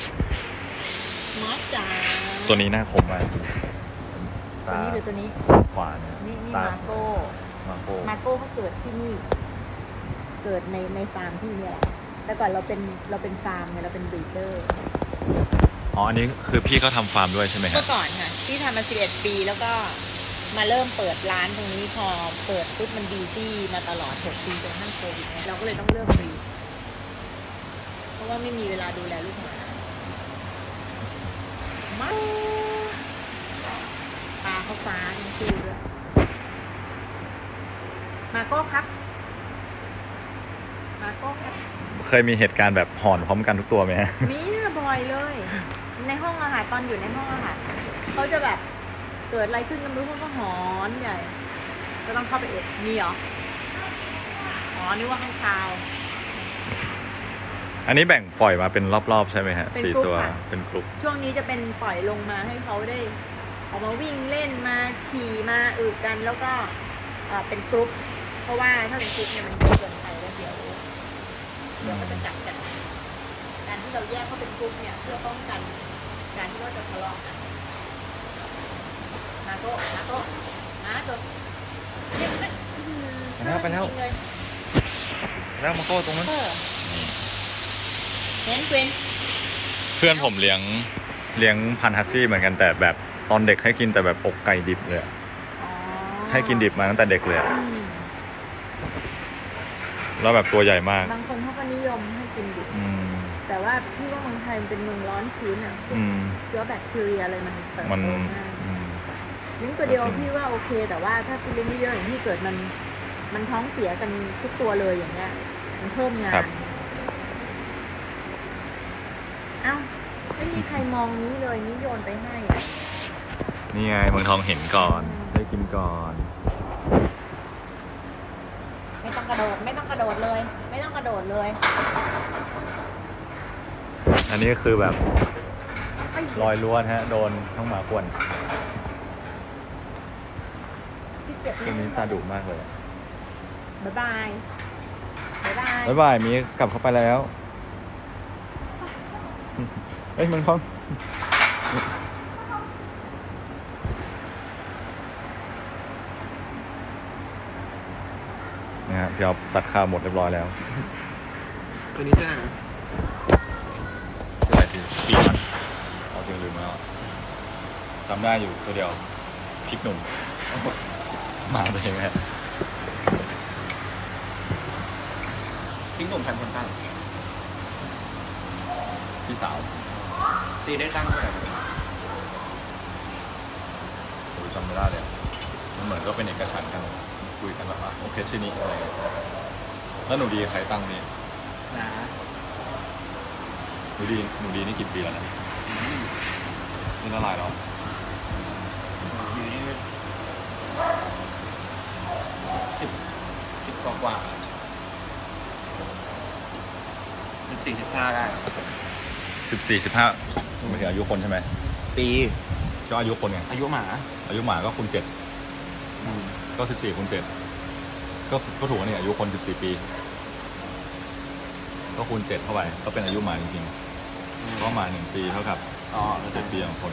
จ๋าตัวนี้น่าคมมากตัวนี้หรือตัวนี้ขวาเนี่ยนี่ตามาโก้มาโก้มาโก้เขาเกิดที่นี่ เกิดในฟาร์มที่เนี่ยแหละแต่ก่อนเราเป็นฟาร์มไงเราเป็นบรีดเดอร์อ๋อ อันนี้คือพี่เขาทำฟาร์มด้วยใช่ไหมครัเมื่บอก่อนค่ะที่ทำมา11 ปีแล้วก็มาเริ่มเปิดร้านตรงนี้พอเปิดปุ๊บมันบีซี่มาตลอด6 ปีจนทั้งโควิดเนี่ยเราก็เลยต้องเลิกบรีดเพราะว่าไม่มีเวลาดูแลลูกหมามาตาเขาฟ้าทั้งคู่ด้วยมาโก้ครับ มาโก้ครับเคยมีเหตุการณ์แบบหอนพร้อมกันทุกตัวไหมฮะมีบ่อยเลย ในห้องอาหารตอนอยู่ในห้องอาหารเขาจะแบบเกิดอะไรขึ้นก็ไม่รู้เขาก็หอนใหญ่ ก็ต้องเข้าไปเอ็ดมีเหรออ๋อนึกว่าข้างคาวอันนี้แบ่งปล่อยมาเป็นรอบๆใช่ไหมฮะเป็นสี่กรุ๊ปตัวค่ะเป็นกลุ่มช่วงนี้จะเป็นปล่อยลงมาให้เขาได้ออกมาวิ่งเล่นมาฉี่มาอึกันแล้วก็เป็นกรุ๊ปเพราะว่าถ้าเป็นกรุ๊ปเนี่ยมันเยอะเกินไปแล้วเดี๋ยวมันจะจับกันการที่เราแยกเขาเป็นกรุ๊ปเนี่ยเพื่อป้องกันการที่เราจะทะเลาะกันมาโก้มาโก้มาโก้เรียกมันไปแล้วจริงเลยแล้วมาโก้ตรงนั้นเห็นกวินเพื่อนผมเลี้ยงพันธุ์ฮัสซี่เหมือนกันแต่แบบตอนเด็กให้กินแต่แบบอกไก่ดิบเลยอะอ๋อให้กินดิบมาตั้งแต่เด็กเลยอะอืมแล้วแบบตัวใหญ่มากบางคนเขาก็นิยมให้กินดิบอืมแต่ว่าพี่ว่าเมืองไทยมันเป็นเมืองร้อนชื้นอ่ะอืมเชื้อแบคทีเรียอะไรมันเติบมันโตง่ายอืมเลี้ยงตัวเดียวจริงพี่ว่าโอเค แต่ว่าถ้าพี่เลี้ยงเยอะๆอย่างที่เกิดมันท้องเสียกันทุกตัวเลยอย่างเงี้ย มันเพิ่มงาน เอ้าไม่มีใครมองนี้เลยนี่โยนไปให้อะนี่ไงเมืองทองเห็นก่อน ได้กินก่อนไม่ต้องกระโดดไม่ต้องกระโดดเลย ไม่ต้องกระโดดเลยอันนี้คือแบบไอ้รอยล้วนฮะ โดนทั้งหมาข่วนพี่เจ็บตัวนี้ตาดุมากเลยบ๊ายบายบ๊ายบายบ๊ายบายมีกลับเข้าไปแล้ว เอ้ยเมืองทองนี่ฮะพี่เอาสัตว์ข้าวหมดเรียบร้อยแล้วตัวนี้จะชื่ออะไรพี่ปีมันเอาจริงลืมแล้วอะจำได้อยู่ตัวเดียวพริกหนุ่ม มาตัวเองฮะทิ้งหนุ่มพันคนตั้งพี่สาวตีได้ตั้งเท่าไหร่ผมจำไม่ได้เลยอะมันเหมือนก็เป็นเอกฉันท์กันคุยกันแบบว่าโอเคชื่อนี้อะไรเงี้ยแล้วหนูดีใครตั้งนี่นะหนูดีนี่กี่ปีแล้วนะนี่ละลายแล้วอยู่นี่สิบกว่าเป็น45ได้ 14-15ไม่ถึงอายุคนใช่ไหมปีก็อายุคนไงอายุหมาอายุหมาก็คูณ7ก็14คูณ7ก็ถูกนี่อายุคน14ปีก็คูณ7เข้าไปก็เป็นอายุหมาจริงๆก็หมา1ปีเท่ากับอ๋อ 7ปีของคน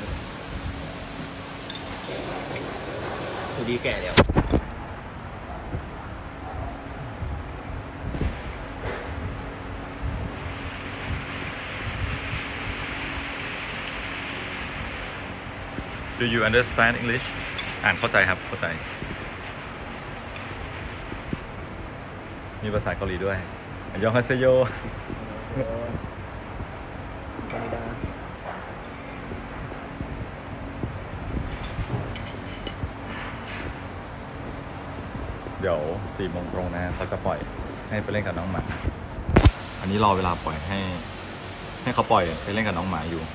ดูดีแก่แล้ว Do you understand English อ่านเข้าใจครับเข้าใจมีภาษาเกาหลีด้วยอันยองฮาเซโยเดี๋ยว4 โมงตรงนะเขาจะปล่อยให้ไปเล่นกับน้องหมาอันนี้รอเวลาปล่อยให้เขาปล่อยไปเล่นกับน้องหมาอยู่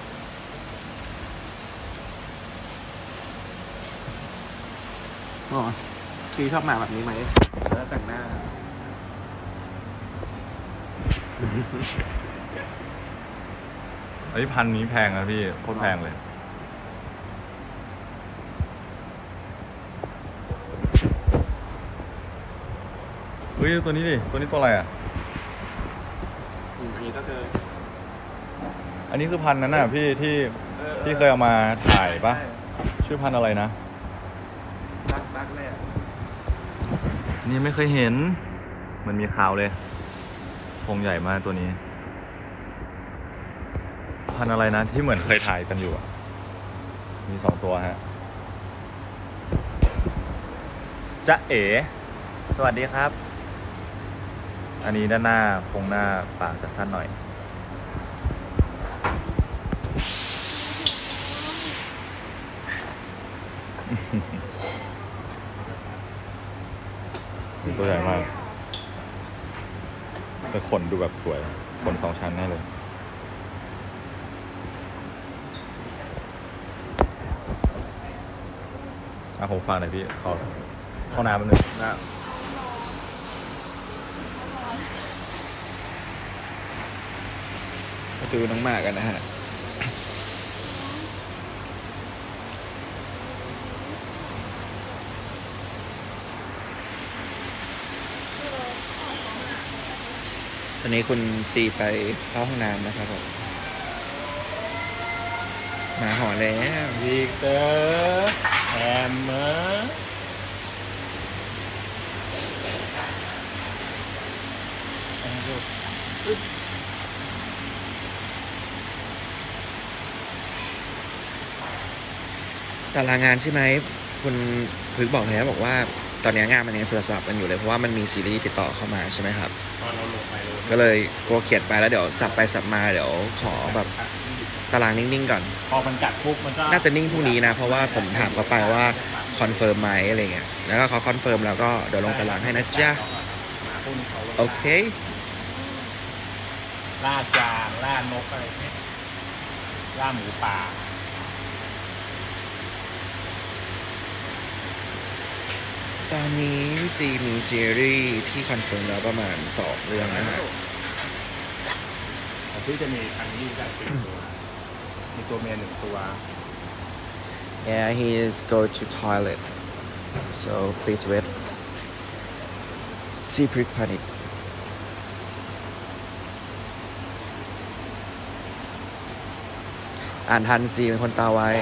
อ๋อพี่ชอบหมาแบบนี้ไหมแล้วแต่งหน้าอันนี้พันนี้แพงนะพี่โคตรแพงเลยเฮ้ยตัวนี้ดิตัวนี้ตัวอะไรอ่ะอันนี้ก็คืออันนี้คือพันธุ์นั้นน่ะพี่ที่เคยเอามาถ่ายปะชื่อพันธุ์อะไรนะบักเลยอ่ะนี่ไม่เคยเห็นมันมีข่าวเลยคงใหญ่มากตัวนี้ พันธุ์อะไรนะที่เหมือนเคยถ่ายกันอยู่อะมี2 ตัวฮะจ๊ะเอ๋สวัสดีครับ อันนี้ด้านหน้าโครงหน้าปากจะสั้นหน่อย ตัวใหญ่มากแต่ขนดูแบบสวยขน2 ชั้นแน่เลยผมฟังหน่อยพี่เข้าน้ำมันหนึ่งนะมาดูน้องหมากันนะฮะตอนนี้คุณซีไปเข้าห้องน้ำนะครับผมหมาหอนแล้ววิกเตอร์แฮมเมอร์ตารางงานใช่ไหมคุณพึกบอกแล้วบอกว่าตอนนี้งานมันยังสลับกันอยู่เลยเพราะว่ามันมีซีรีส์ติดต่อเข้ามาใช่ไหมครับตอนเราลงไปเลยก็เลยกลัวเขียนไปแล้วเดี๋ยวสับไปสับมาเดี๋ยวขอแบบตารางนิ่งๆก่อนพอมันกัดปุ๊บมันก็น่าจะนิ่งพรุ่งนี้นะเพราะว่าผมถามเขาไปว่าคอนเฟิร์มไหมอะไรเงี้ยแล้วก็เขาคอนเฟิร์มแล้วก็เดี๋ยวลงตารางให้นะจ๊ะโอเคล่าจางล่านกอะไรเนี่ยล่าหมูป่าตอนนี้พี่ซีมีซีรีส์ที่คอนเฟิร์มแล้วประมาณ2 เรื่องนะฮะของพี่จะมีอันนี้กัน4 ตัว มีตัวเมีย1 ตัว Yeah he is go to toilet so please wait Secret Panic อ่านทันซีเป็นคนตาไว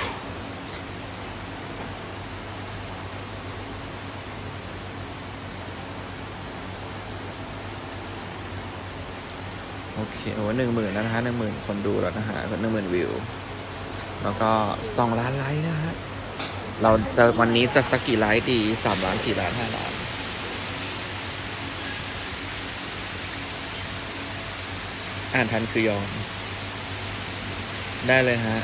โอเคโอ้10,000แล้วนะฮะ10,000 คนดูแล้วนะฮะ10,000 วิว แล้วก็2 ล้านไลค์นะฮะ เราจะวันนี้จะสักกี่ไลค์ดี3 ล้าน4 ล้าน5 ล้าน อ่านทันคือยอม ได้เลยฮะ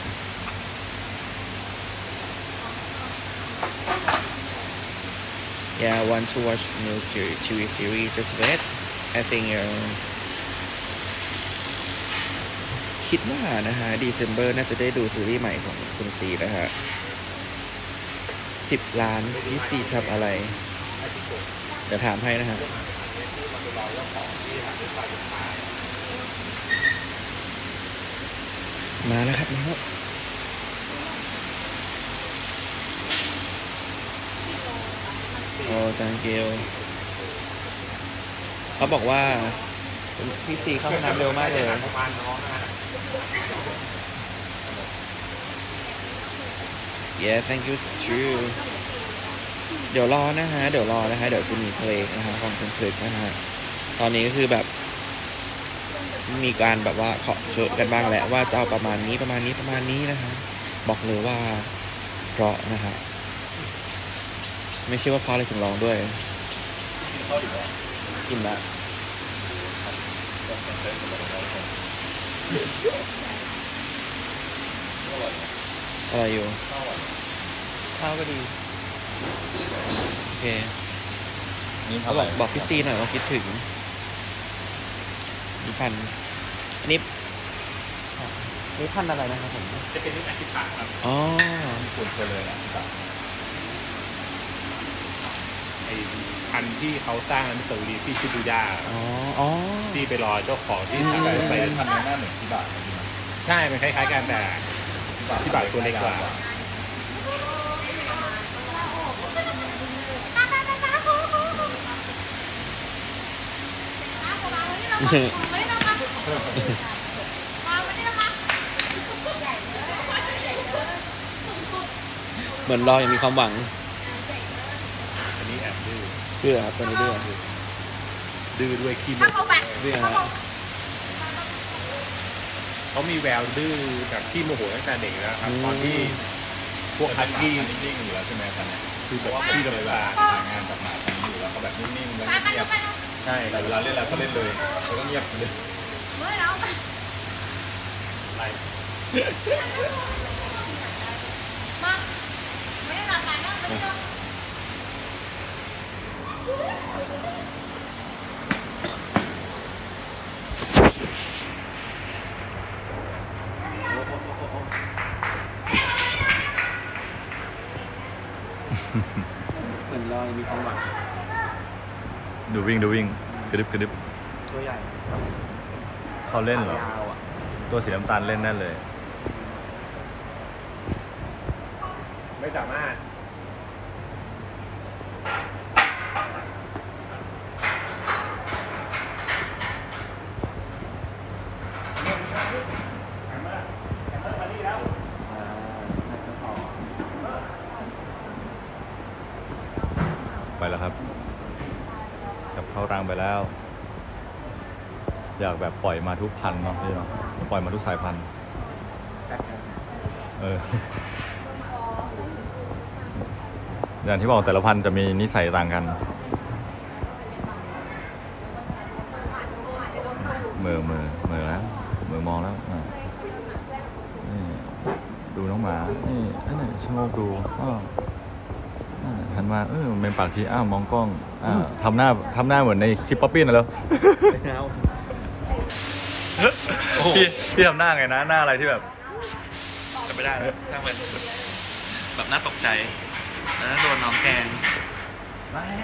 Yeah, want to watch new TV series just wait I think คิดว่านะฮะ December น่าจะได้ดูซีรีส์ใหม่ของคุณซีนะฮะ10 ล้านพี่ซีทำอะไร เดี๋ยวถามให้นะฮะ มาแล้วครับนะครับโอ้ thank you เขาบอกว่าพี่ซีเข้าห้องน้ำเร็วมากเลยประมาณน้องนะ Yeah thank you too เดี๋ยวรอนะฮะ เดี๋ยวจะมีเพลงนะฮะของคุณพลึกนะฮะ ตอนนี้ก็คือแบบ มีการแบบว่าเคาะเคิร์กันบ้างแหละว่าจะเอาประมาณนี้นะฮะ บอกเลยว่าเพราะนะฮะ ไม่ใช่ว่าเพราะอะไรถึงร้องด้วย กินละอะไรอยู่ ข้าวก็ดี โอเคนี่เขาบอกพี่ซีหน่อยว่าคิดถึงนี่พันอันนี้พันอะไรนะครับผมจะเป็นนิสัยที่ปากครับอ๋อคุณเคยเลยนะไอ้พันธุ์ที่เขาสร้างอนุสาวรีย์ที่ชิบูย่าอ๋อที่ไปรอเจ้าของที่ทำไปทำหน้าเหมือนชิบะจริงใช่ มันคล้ายๆกันแต่ที่บาทตัวเล็กกว่าเเหมือนเรายังมีความหวังอันนี้แอบดื้อเชื่อครับตัวนี้ด้วยดื้อด้วยขี้โมถ้าโหเขาไปด้วยถ้าฮะเขาเขามีแววดื้อแบบขี้โมโหตั้งแต่เด็กแล้วครับตอนที่พวกฮัสกี้นิ่งๆอยู่แล้วใช่ไหมตอนนี้คือแบบที่ดำเนินการงานกับหมาทำอยู่แล้วเขาแบบนิ่งๆแล้วไปเงียบไปใช่แต่เวลาเล่นแล้วก็เล่นเลยแล้วก็เงียบเลยเมื่อเราไปอะไรมาไม่ได้หลับไปนะไม่ต้องเหมือนเรายังมีความหวังดูวิ่งกระดึบกระดึบตัวใหญ่เขาเล่นเหรอยาวอ่ะตัวสีน้ำตาลเล่นแน่เลยไม่สามารถมานี่แล้วน่าจะต่อไปแล้วครับกลับเข้ารังไปแล้ว อยากแบบปล่อยมาทุกพันธุ์เนาะพี่เนาะปล่อยมาทุกสายพันธุ์อย่างที่บอกแต่ละพันธุ์จะมีนิสัยต่างกันเหม่อแล้วเหม่อมองแล้วนี่ดูน้องหมานี่นั่นน่ะชะโงกดูอ้าวหันมามันเป็นปากทีอ้าวมองกล้องทำหน้าเหมือนในคลิปป๊อปปี้น่ะแล้วไม่เอาพี่ทำหน้าไงนะหน้าอะไรที่แบบจะไม่ได้นะถ้ามันแบบน่าตกใจแล้วโดนน้องแกงมาแล้ว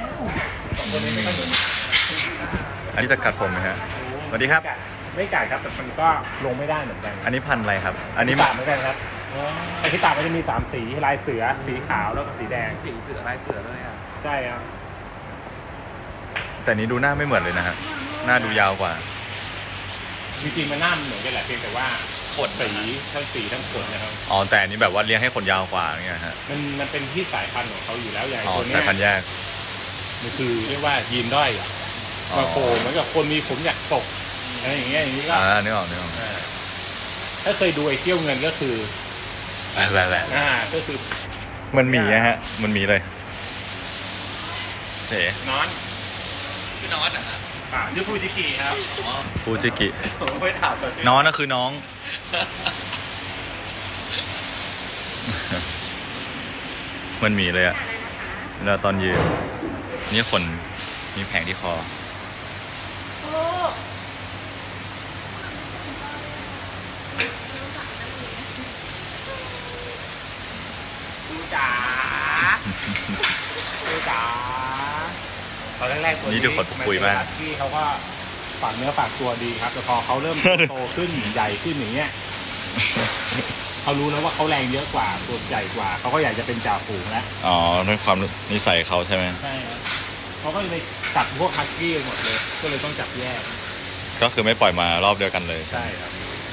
อันนี้จะกัดผมไหมฮะสวัสดีครับไม่กัดครับแต่มันก็ลงไม่ได้เหมือนกันอันนี้พันธุ์อะไรครับ อันนี้ตาเหมือนกันครับไอ้ที่ตามันจะมี3สีลายเสือสีขาวแล้วก็สีแดงสีเสือลายเสือเลยอ่ะใช่ครับแต่นี้ดูหน้าไม่เหมือนเลยนะฮะหน้าดูยาวกว่าจริงๆมันหน้ามันเหมือนกันแหละเพียงแต่ว่าขนสีทั้งขนนะครับอ๋อแต่อันนี้แบบว่าเลี้ยงให้ขนยาวกว่าเนี่ยฮะมันเป็นที่สายพันธุ์ของเขาอยู่แล้วอย่างอ๋อตัวเนี้สายพันธุ์แยกมันคือเรียกว่ายีนด้อยอ่ะอ๋อมาโผล่เหมือนกับคนมีผมอยากตกอะไรอย่างเงี้ยอย่างนี้ก็นึกออกถ้าเคยดูไอ้เขี้ยวเงินก็คือแหละก็คือมันหมีอะฮะมันหมีเลยเจ๋นอนชื่อน้องอ่ะชื่อฟูจิกิครับฟูจิกิผมไม่ถามต่อชื่อน้องน่ะคือน้อง มันหมีเลยอะแล้วตอนยืนนี่ขนมีแผงที่คอดูจ๋าตอนแรกๆตัวนี่ดูขนปุยมากที่เขาก็ฝากเนื้อฝากตัวดีครับแต่พอเขาเริ่มโตขึ้นใหญ่ขึ้นอย่างเงี้ยเขารู้แล้วว่าเขาแรงเยอะกว่าตัวใหญ่กว่าเขาก็อยากจะเป็นจ่าฝูงแล้วอ๋อด้วยความนิสัยเขาใช่ไหมใช่ครับเขาก็เลยจับพวกฮัสกี้หมดเลยก็เลยต้องจับแยกก็คือไม่ปล่อยมารอบเดียวกันเลยใช่ครับ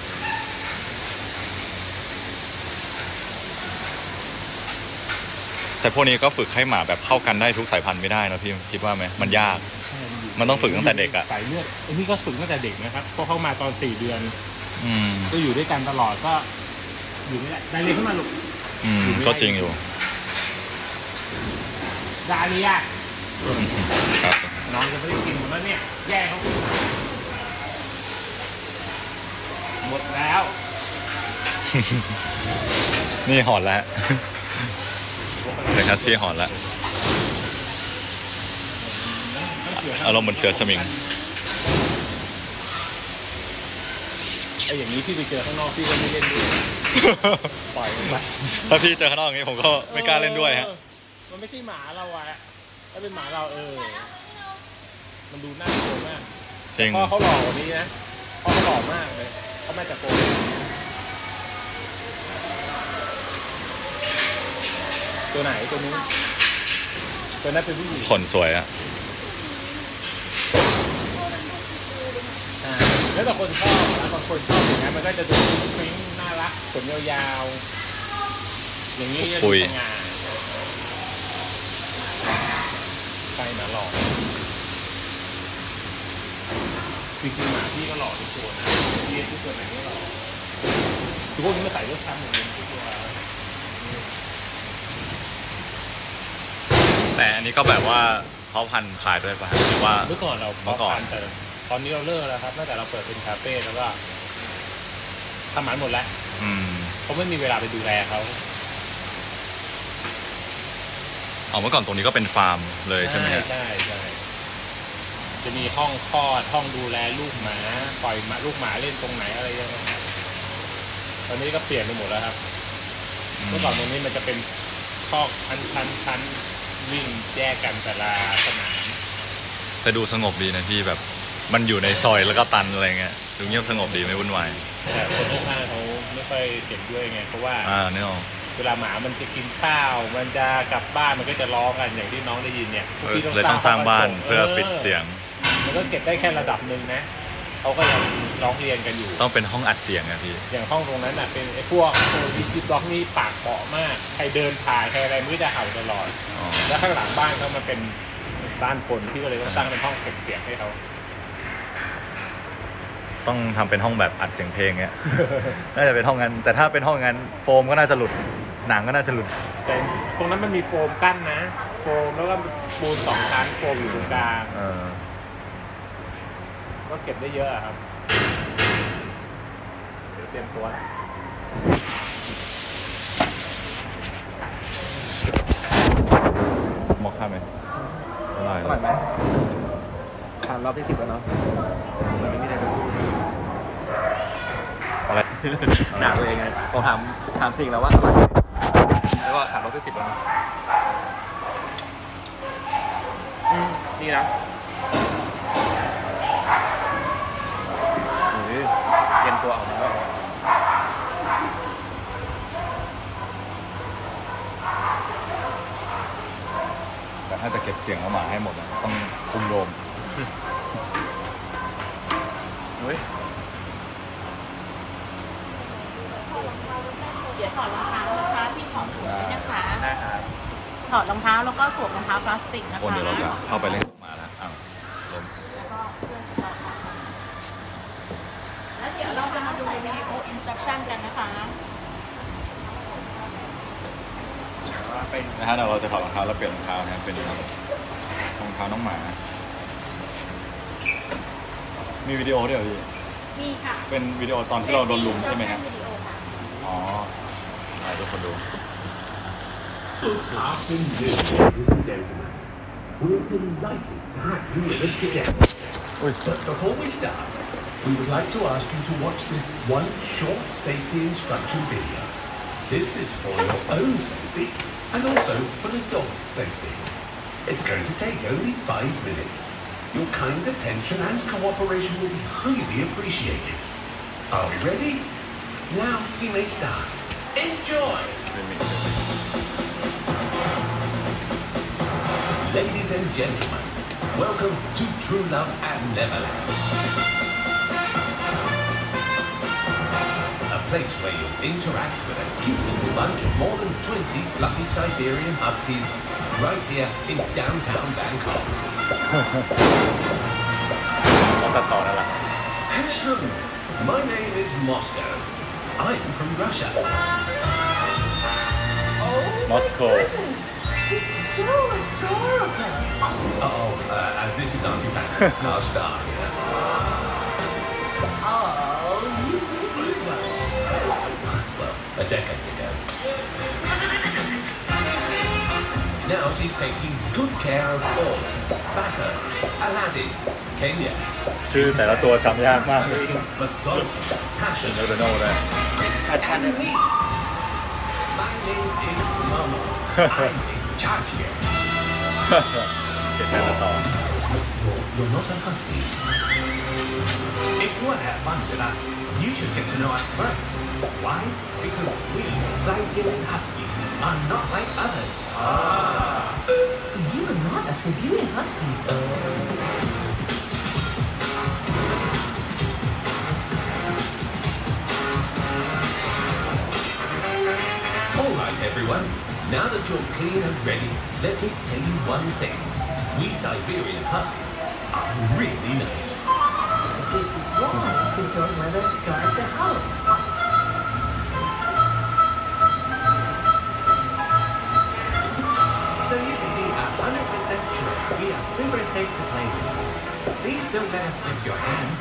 แต่พวกนี้ก็ฝึกให้หมาแบบเข้ากันได้ทุกสายพันธุ์ไม่ได้นะพี่คิดว่าไหมมันยาก มันต้องฝึกตั้งแต่เด็กอะสายเลือดไอ้นี่ก็ฝึกตั้งแต่เด็กนะครับเพราะเขามาตอน4 เดือนอืมก็อยู่ด้วยกันตลอดก็อยู่นี่แหละได้เรียนขึ้นมาลูกก็จริงอยู่ดาเลียครับน้องจะไม่ได้กินหมดแล้วเนี่ยแย่เขาหมดแล้วนี่หอนแล้วเป็นคัสซี่หอนแล้วอารมณ์เหมือนเสือสมิงไอ้อย่างนี้พี่ไปเจอข้างนอกพี่ก็ไม่เล่นด้วยปล่อยมันไปถ้าพี่เจอข้างนอกอย่างนี้ผมก็ไม่กล้าเล่นด้วยฮะมันไม่ใช่หมาเราอะถ้าเป็นหมาเรามันดูน่ากลัวมากจริงพ่อเขาหล่อกว่านี้นะพ่อเขาหล่อมากเลยเขามาจากโกลตัวไหนตัวนู้นตัวนั้นเป็นผู้หญิงขนสวยอะแล้วแต่คนชอบนะบางคนชอบอย่างนั้นมันก็จะดูฟริ้งน่ารักขนยาวๆอย่างนี้จะดูสง่าจริงๆหมาพี่ก็หล่อทุกตัวนะเรียนทุกตัวไหนก็หล่อคือพวกนี้มาใส่รถช้ำหมดเลยทุกตัวแต่อันนี้ก็แบบว่าเขาพันขายด้วยป่ะหรือว่าเมื่อก่อนเราเมื่อก่อนแต่ตอนนี้เราเลิกแล้วครับตั้งแต่เราเปิดเป็นคาเฟ่แล้วก็ทำหมันหมดแล้วอืมเขาไม่มีเวลาไปดูแลเขาเมื่อก่อนตรงนี้ก็เป็นฟาร์มเลยใช่ไหมฮะใช่จะมีห้องคลอดห้องดูแลลูกหมาปล่อยลูกหมาเล่นตรงไหนอะไรยังไงตอนนี้ก็เปลี่ยนไปหมดแล้วครับ เมื่อก่อนตรงนี้มันจะเป็นคอกชั้นวิ่งแยกกันแต่ละสนามแต่ดูสงบดีนะพี่แบบมันอยู่ในซอยแล้วก็ตันอะไรเงี้ยดูเงียบสงบดีไม่วุ่นวายแต่คนข้างๆเขาไม่ค่อยเห็นด้วยไงเพราะว่าเนี่ยเวลาหมามันจะกินข้าวมันจะกลับบ้านมันก็จะร้องกันอย่างที่น้องได้ยินเนี่ยเลยต้องสร้างบ้านเพื่อปิดเสียงมันก็เก็บได้แค่ระดับหนึ่งนะเขาก็ยังร้องเรียนกันอยู่ต้องเป็นห้องอัดเสียงอะพี่อย่างห้องตรงนั้นน่ะเป็นไอ้พวกดิจิบล็อกนี่ปากเปาะมากใครเดินผ่านใครอะไรมันก็จะเห่าตลอดอ๋อแล้วข้างหลังบ้านเขามันเป็นบ้านคนพี่ก็เลยต้องสร้างเป็นห้องเก็บเสียงให้เขาต้องทำเป็นห้องแบบอัดเสียงเพลงเงี้ย น่าจะเป็นห้องนั้นแต่ถ้าเป็นห้องนั้นโฟมก็น่าจะหลุดหนังก็น่าจะหลุดแต่ตรงนั้นมันมีโฟมกั้นนะโฟมแล้วก็ปูน2 ชั้นโฟมอยู่ตรงกลางก็เก็บได้เยอะอะครับเดี๋ยวเตรียมตัวนะมอคค่าไหมอร่อยอร่อยไหมผ่านรอบที่ 10แล้วเนาะมันไม่มีอะไรจะพูดอะไรหนาตัวเองไงพอถามสิ่งแล้วว่าอร่อยไหมแล้วก็ผ่านรอบที่ 10แล้วนี่นะเตรียมตัวออกมาแล้วแต่ถ้าจะเก็บเสียงเอาหมาให้หมดอะต้องคุมโดมเฮ้ยเดี๋ยวถอดรองเท้านะคะพี่ถอดถุงด้วยนะคะได้ครับถอดรองเท้าแล้วก็สวมรองเท้าพลาสติกนะคะคนเดี๋ยวเราจะเข้าไปเล่นกับหมาแล้วอ้าวล้มแล้วเดี๋ยวเราจะมาดูวิดีโออินสตรัคชั่นกันนะคะนะฮะเดี๋ยวเราจะถอดรองเท้าแล้วเปลี่ยนรองเท้านะเป็นรองเท้าน้องหมา มีวิดีโอด้วยเหรอพี่มีค่ะเป็นวิดีโอตอนที่เราโดนลุมใช่ไหมครับวิดีโอค่ะอ๋อให้ทุกคนดู Good afternoon, ladies and gentlemen. We're delighted to have you with us today. But before we start, we would like to ask you to watch this one short safety instruction video. This is for your own safety and also for the dog's safety. It's going to take only 5 minutes. Your kind attention and cooperation will be highly appreciated. Are we ready? Now we may start. Enjoy! Ladies and gentlemen, welcome to True Love at Neverland. A place where you'll interact with a cute little bunch of more than 20 fluffy Siberian Huskies right here in downtown Bangkok. ต้องตัดต่อนั่นแหละ My name is Moscow. I'm from Russia. มอสโก It's so adorable. This is Auntie Pat, our star here. Oh, you really well. Well, a decade ago. Now she's taking good care of all. Baka, Aladdin, Kenya. ชื่อแต่ละตัวจำยากมากเลย Methodical, เ passionate, นโน่ได้ and me. My name is Mama. I'm in charge here. เขียนแค่ละต่อ You're not a husky. If you want to have fun with us, you should get to know us first. Why? Because we, Siberian Huskies, are not like others. You are not a Siberian Husky. All right, everyone. Now that you're clean and ready, let me tell you one thing. We Siberian Huskies are really nice. This is why they don't let us guard the house. So you can be 100% sure we are super safe to play with. Please don't let us sniff your hands.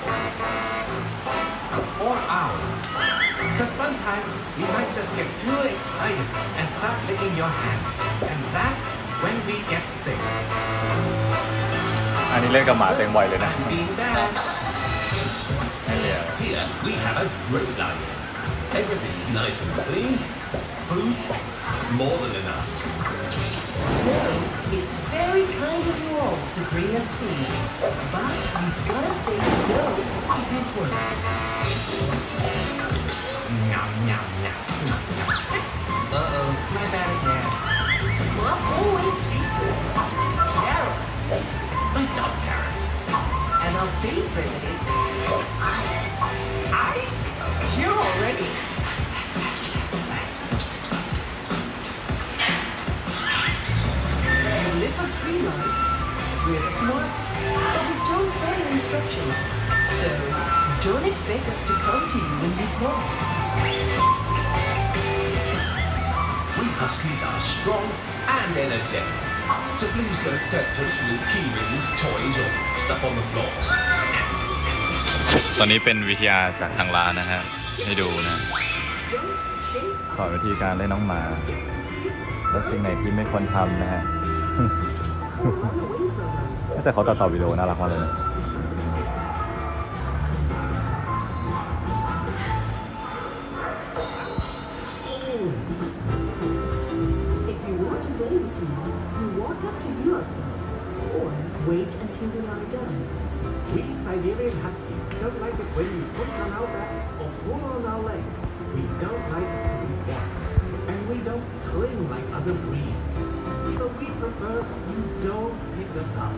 Or ours. Because sometimes we might just get too excited and start licking your hands. And that's when we get sick. อันนี้เล่นกับหมาเต็มวัยเลยนะ Being bad. ไม่เหลียว Here we have a great life. Everything's nice and clean. Food, more than enough. So, it's very kind of you all to bring us food. But we've gotta say no to this one. Nom, nom, nom, nom, nom. Uh-oh, my bad again. Mom always feeds us carrots. I love carrots. And our favorite is ice. Ice? Here already? We live a free life. We're smart, but we don't follow instructions. So, don't expect us to come to you when we grow. We Huskies are strong and energetic. So please don't tempt us with key rings, toys, or stuff on the floor. ตอนนี้เป็นวิทยาจากทางร้านนะฮะให้ดูนะ Don't chase สอนวิธีการเล่นน้องหมา และสิ่งไหนที่ไม่ควรทำนะฮะ แต่เขาตัดต่อวิดีโอน่ารักมากเลยนะ If you want to play with me, you walk up to yourselves, or wait until we lie down. We Siberian Huskies don't like it when you put on our back or pull on our legs. We don't like to be gassed. And we don't cling like other breeds. So we prefer you don't pick us up.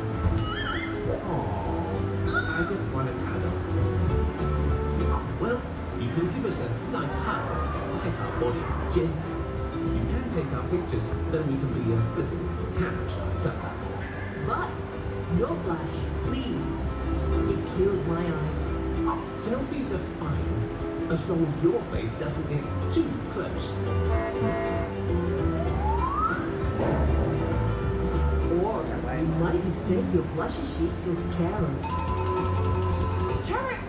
Aww, I just want to cuddle. Well, you can give us a light hug, pet our body gently. You can take our pictures, then we can be a little camera shy sometimes. But no flash, please. It kills my eyes. Selfies are fine, as long as your face doesn't get too close. Or you might mistake your plushy sheets as carrots. Carrots!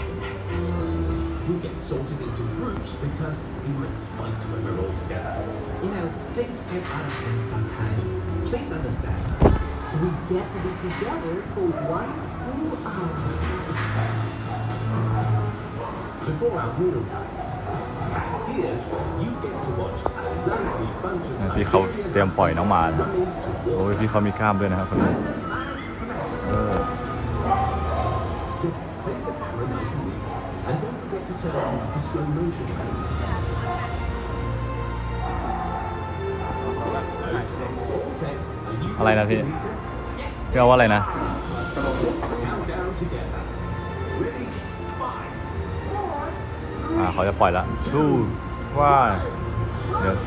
We get sorted into groups because we might fight when we're all together. You know, things get out of hand sometimes. Please understand. We get to be together for 1 full hour. Before our meal time, and here's where you get to watch a lovely bunch of ที่เขาเตรียมปล่อยน้องหมานะ running โอ้ยพี่เขามีกล้ามด้วยนะครับคนนี้เออ Place the camera nice and neat, and don't forget to turn on the slow motion mode. All set. Are you อะไรนะพี่ ready to meet us? พี่เอาว่าอะไรนะ Count down together. Ready? 5, 4, เขาจะปล่อยละชูว่าเดี๋ยว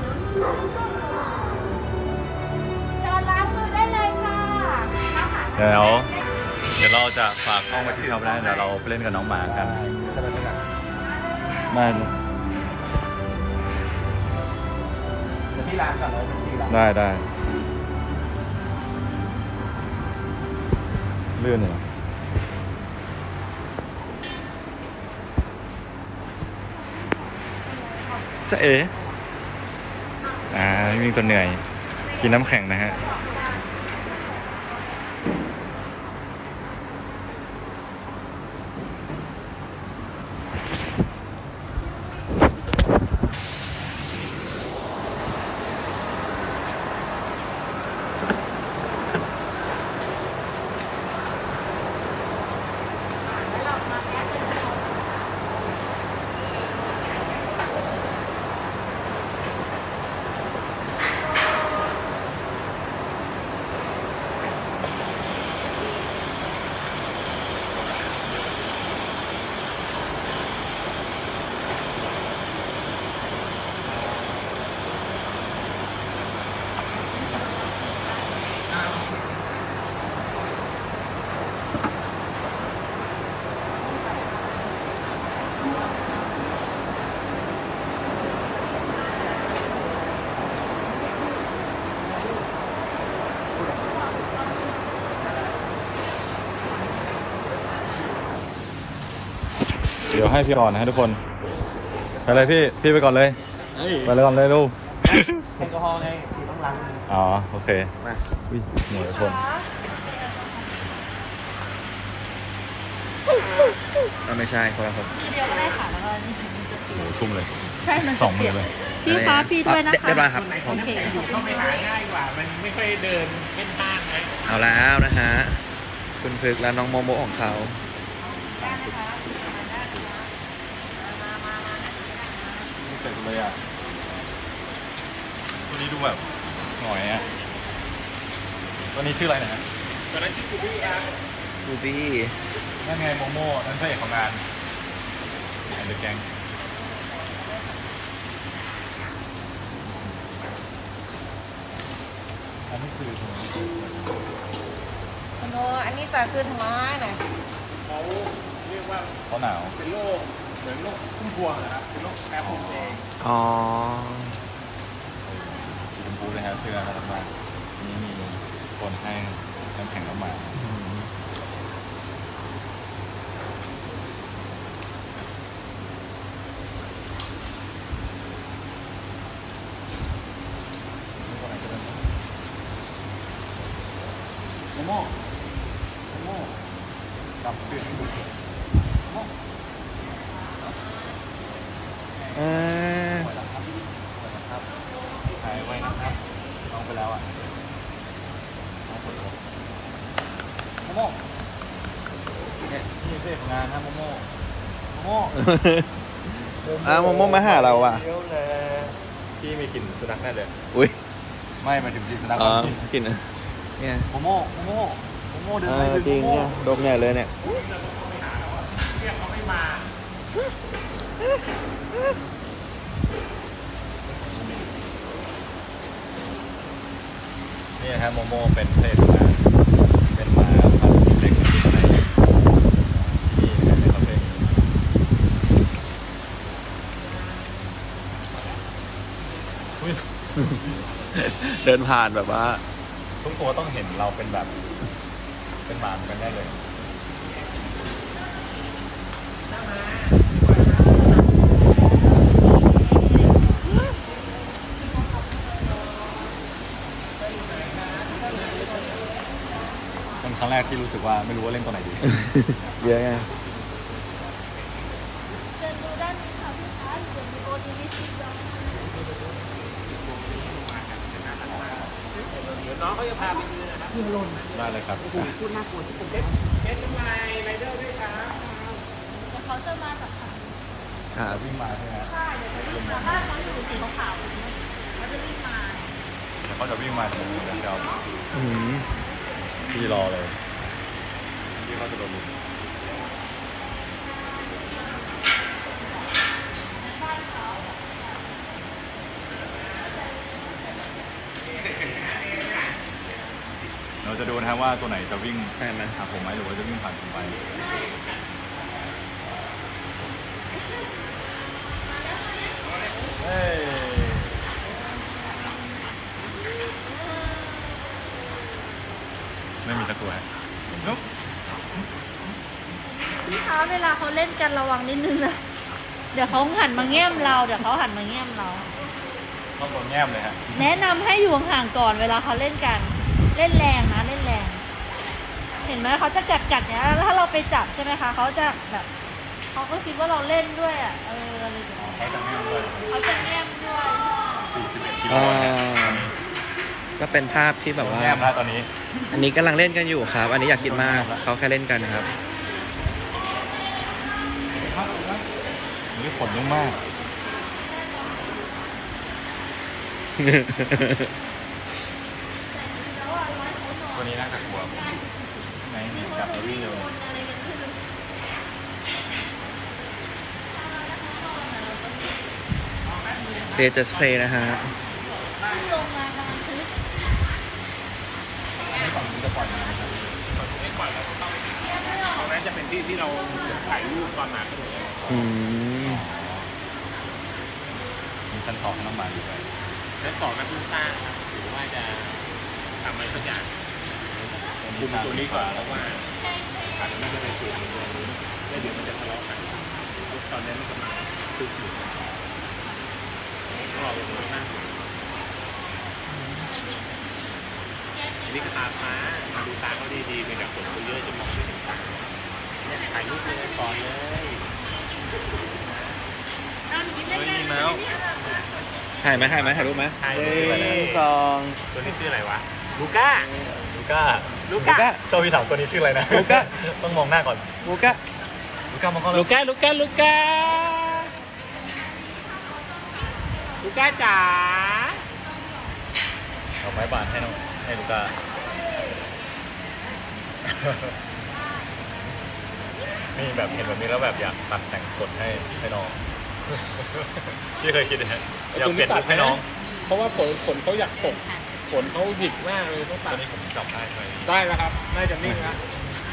เชิญล้างมือได้เลยค่ะอาหารเดี๋ยวเราจะฝากกล้องไว้ที่เขาได้เดี๋ยวเราไปเล่นกับน้องหมากันได้ที่ร้านก่อนเลยที่ร้านได้เลื่อนเนี่ยจะเอ๋วิ่งตัวเหนื่อยกินน้ำแข็งนะฮะดี๋ยวให้พี่ก่อนนะทุกคนไปเลยพี่ไปก่อนเลยไปเลยก่อนเลยลูกแอลกอฮอล์ไงสีต้องล้างอ๋อโอเคมาอุ้ยเหนื่อยทุกคนไม่ใช่คนละคนเดียวก็ได้ค่ะแล้วก็นี่โหชุ่มเลยใช่มันสจะองเปีมืยอก เลยพี่คะพี่ด้วยนะคะเรียบร้อยครับไหนคนน้ำแข็งอยู่เข้าไปหาง่ายกว่า มันไม่ค่อยเดินเล่นห้างนะเอาแล้วนะฮะคุณพฤกษ์และน้องโมโมของเขานี่เสร็จเลยอ่ะตัวนี้ดูแบบหน่อยอ่ะตัวนี้ชื่ออะไรนะฮะตอนนั้นชื่อกูบี้ครับรูบี้นั่นไงโมโม่นั่นพระเอกของงานแอนเดอร์แกงอันนี้คือโนอันนี้สาคือทำไมน่ะเขาเรียกว่าเขาหนาวเป็นโรคเหมือนโรคพุ่มพวงนะครับเป็นโรคแพ้ภูมิแพ้อ๋อสีชมพูเลยฮะเสื้อน่ารักมากอันนี้มีคนให้น้ำแข็งน้ำหมาโมโม่โมโม่จำชื่อให้ดูหายไว้นะครับน้องไปแล้วอ่ะน้องปวดหัวโมโม่เนี่ยนี่พระเอกของงานนะโมโม่โมโม่โมโมมาหาเราอ่ะเดี๋ยวเลยพี่มีกลิ่นสุนัขแน่เลยอุ้ยไม่มาถึงกลิ่นสุนัขอ๋อกินกินเนี่ยโมโม่โมโม่โมโม่เดินไปจริงเนี่ยดมใหญ่เลยเนี่ยเรียกเขาไม่มานี่นะฮะโมโม่เป็นเพศมาเป็นหมาพันธุ์เล็กที่ไหนนี่นะในคาเฟ่อุ้ยเดินผ่านแบบว่าทุกตัวต้องเห็นเราเป็นแบบ เป็นหมาเหมือนกันแน่เลยเป็นครั้งแรกที่รู้สึกว่าไม่รู้ว่าเล่นตัวไหนดีเยอะไงเดินดูด้านนี้ค่ะพี่คะเดี๋ยวมีโอดีลิซิดอกเดี๋ยวน้องเขาจะพาไปดูนะครับยิงหล่นได้เลยครับโอ้โหพูดน่ากลัวที่ผมเช็ดน้ำลายไรเดอร์ด้วยครับเดี๋ยวเขาจะมาจากทางครับวิ่งมาใช่ไหมฮะใช่เดี๋ยวจะวิ่งมาบ้านเขาอยู่สีขาวๆอย่างเงี้ยเขาจะวิ่งมาเดี๋ยวเขาจะวิ่งมาตรงนี้เดี๋ยวอืมพี่รอเลยพี่เขาจะโดนลุมเราจะดูนะครับว่าตัวไหนจะวิ่งใช่ไหมหาผมไหมหรือว่าจะวิ่งผ่านผมไปเฮ้ยไม่มีสักตัวฮะนุ๊กพี่คะเวลาเขาเล่นกันระวังนิดนึงนะเดี๋ยวเขาหันมาแง้มเราเดี๋ยวเขาหันมาแง้มเราต้องโดนแง้มเลยฮะแนะนำให้อยู่ห่างๆก่อนเวลาเขาเล่นกัน เล่นแรงนะเล่นแรง เห็นไหมเขาจะกัดเนี้ยแล้วถ้าเราไปจับใช่ไหมคะเขาจะแบบเขาก็คิดว่าเราเล่นด้วยอ่ะอะไรอย่างเงี้ยเขาจะแง้มด้วยเขาจะแง้มด้วย 41 กิโลอ่าเนี่ยก็เป็นภาพที่แบบว่าแง้มแล้วตอนนี้อันนี้กำลังเล่นกันอยู่ครับ อันนี้อยากคิดมาก เขาแค่เล่นกันครับนี่ขนนุ่มมาก ตัวนี้น่าจะกลัวไหนนี่จับแล้ววิ่งเร็วเดจะสเพลย์นะฮะลงมากำลังซื้อนี่ฝั่งนี้จะปล่อยมานะครับไม่ปล่อยเราเข้าไปตรงนั้นจะเป็นที่ที่เราถ่ายรูปตอนหมากระโดดอืมมีชั้นต่อให้น้องหมาอยู่ด้วยแล้วต่อกันเพิ่งสร้างครับหรือว่าจะทำอะไรสักอย่างคุมตัวนี้ก่อนแล้วว่าอาจจะไม่ได้ไปคุมตัวนี้แล้วเดี๋ยวมันจะทะเลาะกันตอนนี้มันกำลังคึกอยู่ก็เอาลงมานั่งอันนี้ก็ตาฟ้ามาดูตาเขาดีๆเป็นแบบขนเขาเยอะจะมองไม่เห็นตาเนี่ยถ่ายรูปเลยก่อนเลยเฮ้ยมีแมวถ่ายไหมรูปไหมถ่ายหรูนึ่ปงสองตัวนี้ชื่ออะไรวะลูก้าลูก้าลูก้าเจ้าพี่ถามตัวนี้ชื่ออะไรนะลูก้าต้องมองหน้าก่อนลูก้าลูก้ามองกล้องลูก้าลูก้าลูก้าลูก้าจ๋าเอาไม้บานให้น้องให้ลูก้า นี่แบบเห็นแบบนี้แล้วแบบอยากตัดแต่งสดให้น้อง พี่เคยคิดนะฮะอยากเปลี่ยนลุคให้น้องเพราะว่าขนเขาอยากตกขนเขาหยิกมากเลยต้องตตัอดนนี้ผมจับได้ใช่ไหมได้แล้วครับน่าจะนิ่งแล้ว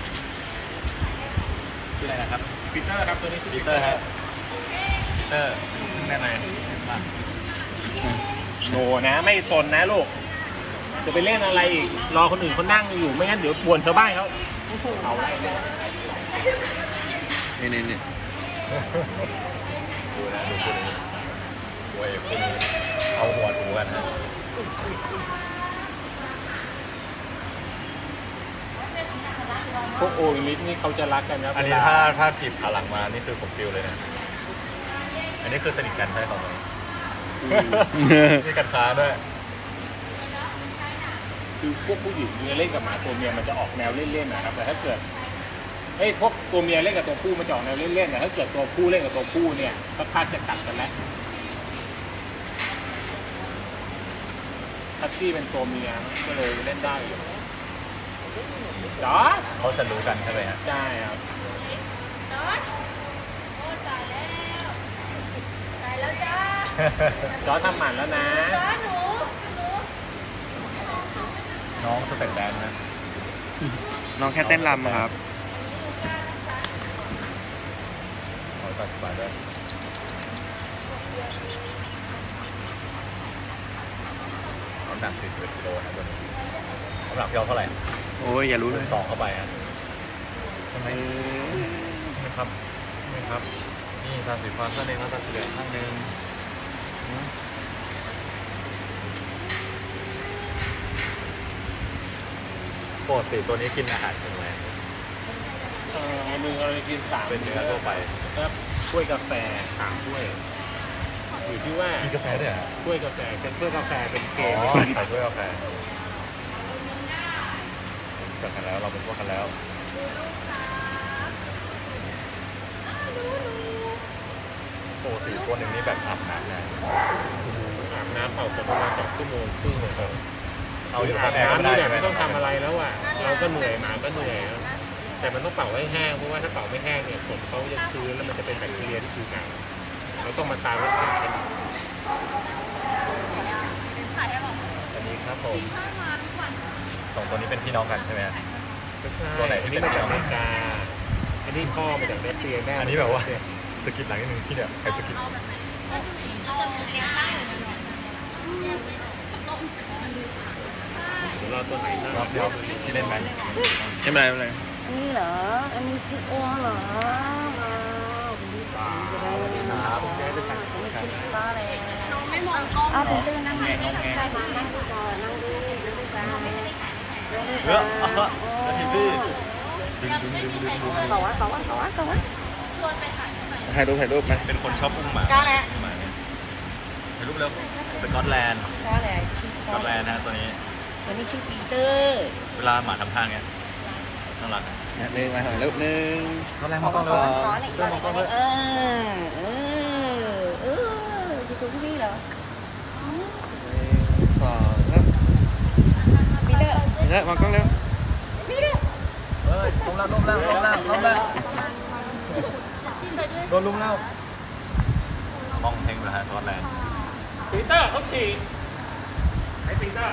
ชื่ออะไรนะครับปีเตอร์ครับตัวนี้ชื่อปีเตอร์ฮะปีเตอร์แน่นอนมาโนนะไม่สนนะลูกจะไปเล่นอะไรอีกรอคนอื่นเขานั่งอยู่ไม่งั้นเดี๋ยวปวนชาวบ้านเขาเอาอะไรเนี่ยนี่ดูนะดูคนนี้โวยคนนี้เอาหัวถูกันฮะพวกโอลิสนี่เขาจะรักกันนะอันนี้ถ้าถีบขาหลังมานี่คือผมฟิลเลยนะอันนี้คือสนิทกันใช่ของมันนี่กันค้าด้วยคือพวกผู้หญิงเนี่ยเล่นกับหมาตัวเมียมันจะออกแนวเล่นๆนะครับแต่ถ้าเกิดพวกตัวเมียเล่นกับตัวผู้มันจะออกแนวเล่นๆแต่ถ้าเกิดตัวผู้เล่นกับตัวผู้เนี่ยก็คาดจะกัดกันแล้วทักซี่เป็นตัวเมียก็เลยเล่นได้อยู่จอชเขาจะรู้กันใช่ไหมฮะใช่ครับจอชโอ้ตายแล้วจ้าจอชทำหมันแล้วนะจ้าหนูน้องสเต็ปแดนนะน้องแค่เต้นรำครับเขาตัดสบายด้วยน้ำหนัก41กิโลนะตัวนี้น้ำหนักพี่เอาเท่าไหร่โอ้ยอย่ารู้เลย 2เข้าไปฮะใช่ไหมครับนี่ตาสีฟ้าข้างหนึ่งแล้วตาสีเหลืองข้างหนึ่งปกติตัวนี้กินอาหารเป็นอะไรมือเรากิน3 เป็นเนื้อทั่วไปครับถ้วยกาแฟ3ถ้วยอยู่ที่ว่ากินกาแฟด้วยเหรอถ้วยกาแฟเซ็ตถ้วยกาแฟเป็นเกอ๋มอใส่ถ้วยกาแฟจัดกันแล้วเราเป็นพวกกันแล้วปกติตัวหนึ่งนี่แบบอาบน้ำนะอาบน้ำเป่าผมประมาณ2 ชั่วโมงครึ่งเลยครับเอาอยู่อาบแอร์ก็น้ำได้นี่แหละใช่ไหมไม่ต้องทำอะไรแล้วอ่ะเราก็เหนื่อยหมาก็เหนื่อยแล้วแต่มันต้องเป่าให้แห้งเพราะว่าถ้าเป่าไม่แห้งเนี่ยขนเขาจะชื้นแล้วมันจะเป็นแบคทีเรียที่ผิวหนังเราต้องมาตามรักษากันอันนี้ครับผม2ตัวนี้เป็นพี่น้องกันใช่ไหมก็ใช่ตัวไหนที่อันนี้เป็นมาจากเดี่ยวอเมริกาอันนี้พ่อมาจากรัสเซียแม่อันนี้แบบว่าสกิดหลังนิดนึงที่เนี่ยใครสกิดเดี๋ยวเราตัวไหนน่ารอบเดียวที่เล่นไหมไม่เป็นไรอันนี้เหรอ อันนี้คืออ้วเหรอครับก็เลยไม่มองกล้องตื่นนั่งไหนใช่มานั่งดูก่อนนั่งดูกันเยอะแล้วทีพี่ดึงต่อว่าถ่ายรูปไหมเป็นคนชอบอุ้มหมาก็แหละหมาเนี่ยถ่ายรูปแล้วสกอตแลนด์ก็เลยสกอตแลนด์นะตัวนี้วันนี้ชื่อปีเตอร์เวลาหมาทำท่าเงี้ยน่ารักนะหนึ่งมาถ่ายรูปหนึ่งสกอตแลนด์มองกล้องเลยคือตัวพี่เหรอสองครับปีเตอร์เดี๋ยวมองกล้องเร็วเฮ้ยล้มแล้วโดนลุมแล้วห้องเพลงนะฮะสกอตแลนด์ปีเตอร์เขาฉี่ให้ปีเตอร์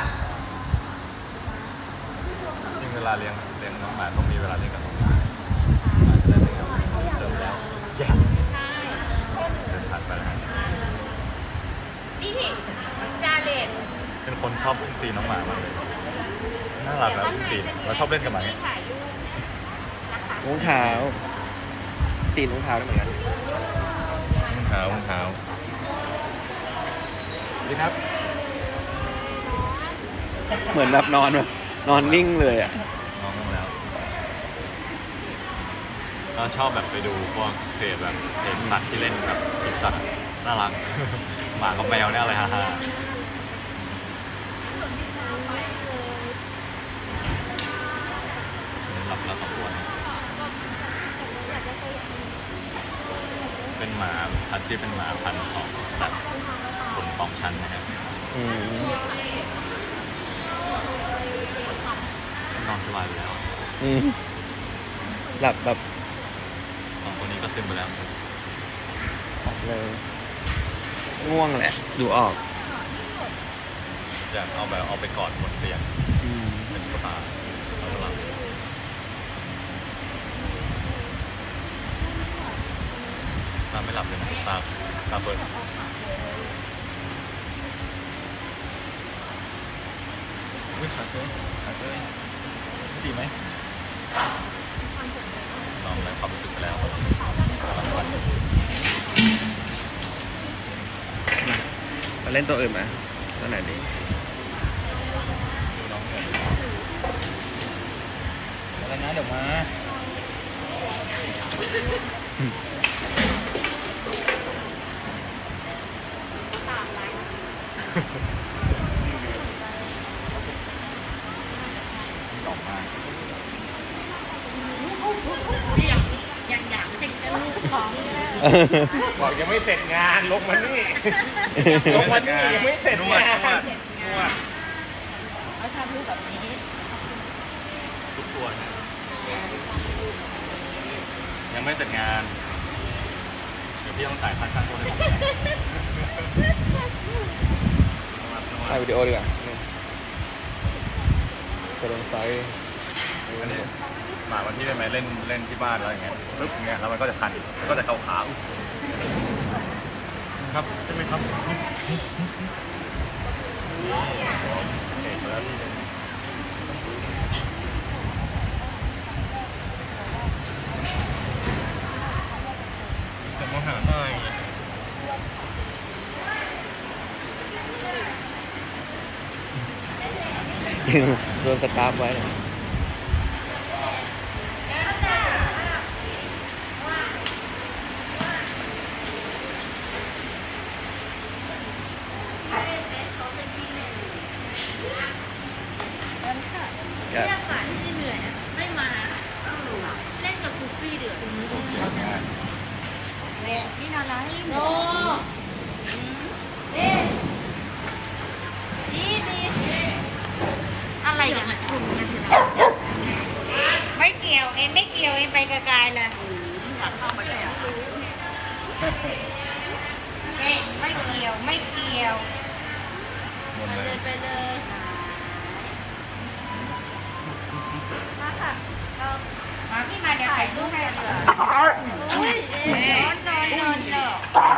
จริงเวลาเลี้ยงน้องหมาต้องมีเวลาเล่นกับน้องหมาจะได้เล่นกับเติมแล้วแย่เดินผ่านไปนะฮะนี่สกาเลตเป็นคนชอบอุ้มตีน้องหมามากเลยน่ารักนะอุ้มตีเราชอบเล่นกับหมาเนี่ยถ่ายรูปรองเท้าตีนอุ้งเท้าได้เหมือนกันเท้าสวัสดีครับเหมือนแบบนอนแบบนอนนิ่งเลยอ่ะน้องลงแล้วเราชอบแบบไปดูพวกเพจแบบเพจสัตว์ที่เล่นแบบคลิปสัตว์น่ารัก หมากับแมวเนี่ยอะไรฮะหลับแล้ว2 ตัวนะเป็นหมาอาชีพเป็นหมาพันธุ์2แบบขน2 ชั้นนะครับอืมนอนสบายไปแล้วอืมหลับแบบ 2 ตัวนี้ก็ซึมไปแล้วเลยง่วงแหละ ดูออกอยากเอาแบบเอาไปกอดบนเตียงอืมเป็นตุ๊กตาแล้วก็หลับตาไม่หลับเลยนะตาเปิดวิ่งขาเต้ยดีไหมลองแล้วความรู้สึกไปแล้ววันมาเล่นตัวอื่นไหมตัวไหนดีดูน้องเกิดอะไรนะเดี๋ยวมาดอกมากอยากติดกับลูกของบอกยังไม่เสร็จงานลงมานี่ ลงมานี่ยังไม่เสร็จงานเขาชอบลูกแบบนี้ทุกตัวนะยังไม่เสร็จงาน เดี๋ยวพี่ต้องจ่ายค่าจ้างตัวให้ผมนะถ่ายวิดีโอดีกว่ากระโดดไซส์อันนี้หมาวันที่ได้ไหมเล่นที่บ้านแล้วอย่างเงี้ยปึ๊บอย่างเงี้ยแล้วมันก็จะคันก็จะขาวๆครับใช่ไหมครับนี่เอกแล้วที่แต่มาหาหน่อยโดนสตาร์ฟไว้นะอยากเรื่องค่ะที่เหนื่อยนะไม่มาเล่นกับกูฟี่เดือดนี่นอนร้ายโนเอ๊ะดีอะไรอย่างมาชุนกันเชียวไม่เกี่ยวเองไม่เกี่ยวเองไปไกลๆเลยอยากเข้าไปเลยอ่ะเอ๊ะไม่เกี่ยวไม่เกี่ยวหมดเลยไปเลยมาค่ะเรามาพี่มาเดี๋ยวถ่ายรูปให้ดีกว่าอุ้ยนอนหยุดเลย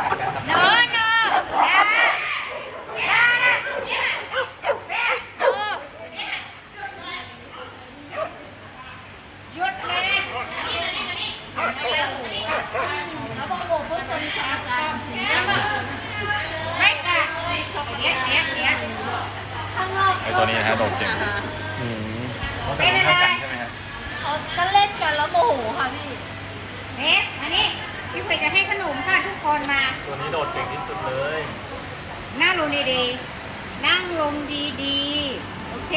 แล้วต้องโบกเพื่อคนช้ากันไม่กัดเนี้ยข้างนอกไอตัวนี้นะฮะโดดเก่งอืมเขาจะเป็นข้างกันใช่ไหมฮะเขาก็เล่นกันแล้วโมโหค่ะพี่เอ๊ะอันนี้พี่เฟยจะให้ขนมค่ะทุกคนมาตัวนี้โดดเก่งที่สุดเลยนั่งลงดีๆ นั่งลงดีๆ โอเค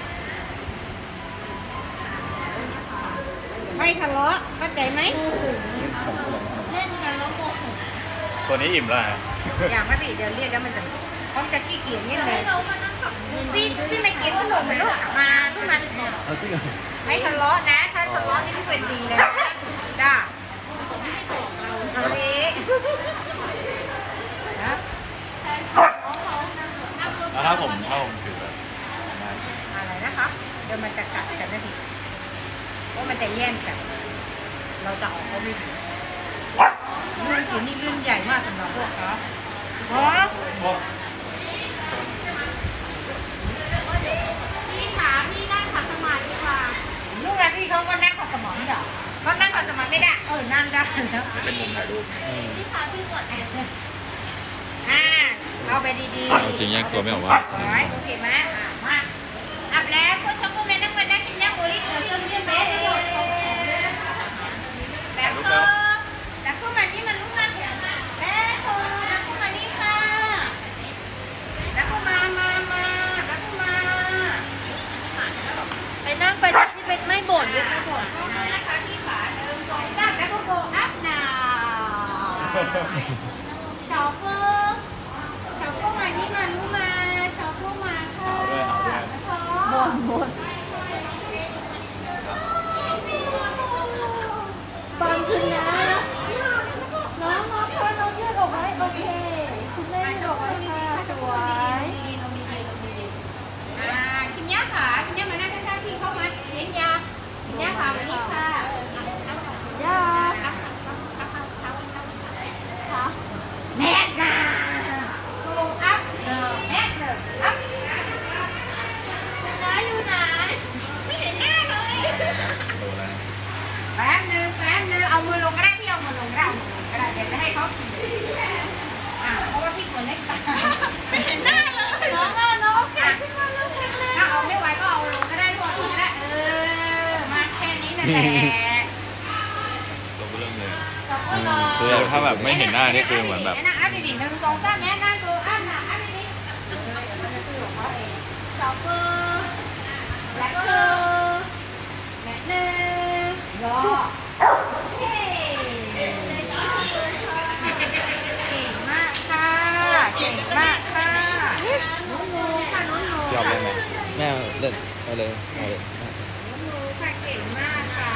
ไม่ทะเลาะเข้าใจไหมเล่นกันแล้วโมโหตัวนี้อิ่มแล้วฮะอย่ามาบีเดี๋ยวเรียกแล้วมันจะพร้อมจะขี้เกียจนิดเลยเรามานั่งกับพี่ไม่กินขนมเลยลูกมาลูกมาเอาที่ก่อนไม่ทะเลาะนะ ถ้าทะเลาะนี่พี่เป็นดีเลยนะจ้าเอาเละนะแล้วถ้าผมถือแบบอะไรนะคะเดี๋ยวมันจะกัดกันนะทีว่ามันจะแย่งกัน เราจะออกก็ไม่ดีเรื่องกินนี่เรื่องใหญ่มากสำหรับพวกเขาเพราะพี่ขาพี่นั่งขัดสมาธิดีกว่าลูกนะพี่เขาก็นั่งขัดสมองเดี๋ยวเขานั่งขัดสมาธิไม่ได้นั่งได้เป็นมุมถ่ายรูปพี่ขาพี่กดแอบเลยเอาไปดีๆเอาจริงแยกตัวไม่ออกว่าโอเคไหมมาอับแล้วก็ช็อกโกแลตนั่งมานั่งกินย่างโอริโอริเรียบร้อยแบบเธอแล้วก็มานี่มันลูกมาแล้วเธอแล้วก็มานี่ค่ะแล้วก็มาแล้วก็มาไปนั่งไปที่เป็นไม่บ่นเลยไม่บ่นนะคะที่ขา1 2 3แล้วก็โกอัพนาช็อปเปอร์มานี่มาลูกมาช็อปเปอร์มาค่ะบ่นบางคืนนะน้องค่ะน้องเชื่อบอกไว้โอเคคุณแม่บอกไว้ค่ะสวยกินยาค่ะกินยามาหน้าข้างๆพี่เข้ามาเลี้ยงยากินยาค่ะวันนี้ค่ะยาแม่นาโกอัพแม่อัพอยู่ไหนไม่เห็นหน้าเลยแป๊บนึงเอามือลงก็ได้พี่เอามือลงก็ได้เดี๋ยวจะให้เขากินเพราะว่าพี่คนเล็กไม่เห็นหน้าเลยน้องค่ะขึ้นมาแล้วถ้าเอาไม่ไหวก็เอาลงก็ได้พอลงก็ได้มาแค่นี้นั่นแหละตัวเรื่องเลยคือถ้าแบบไม่เห็นหน้านี่คือเหมือนแบบอัพดีๆ1 2 3แม่นั่งดูอัพดีๆช็อปเปอร์แบล็คเกอร์แม่เนยรอเก่งมากค่ะน้องโมค่ะน้องโมชอบเล่นไหมแม่เล่นเอาเลยน้องโมค่ะเก่งมากค่ะ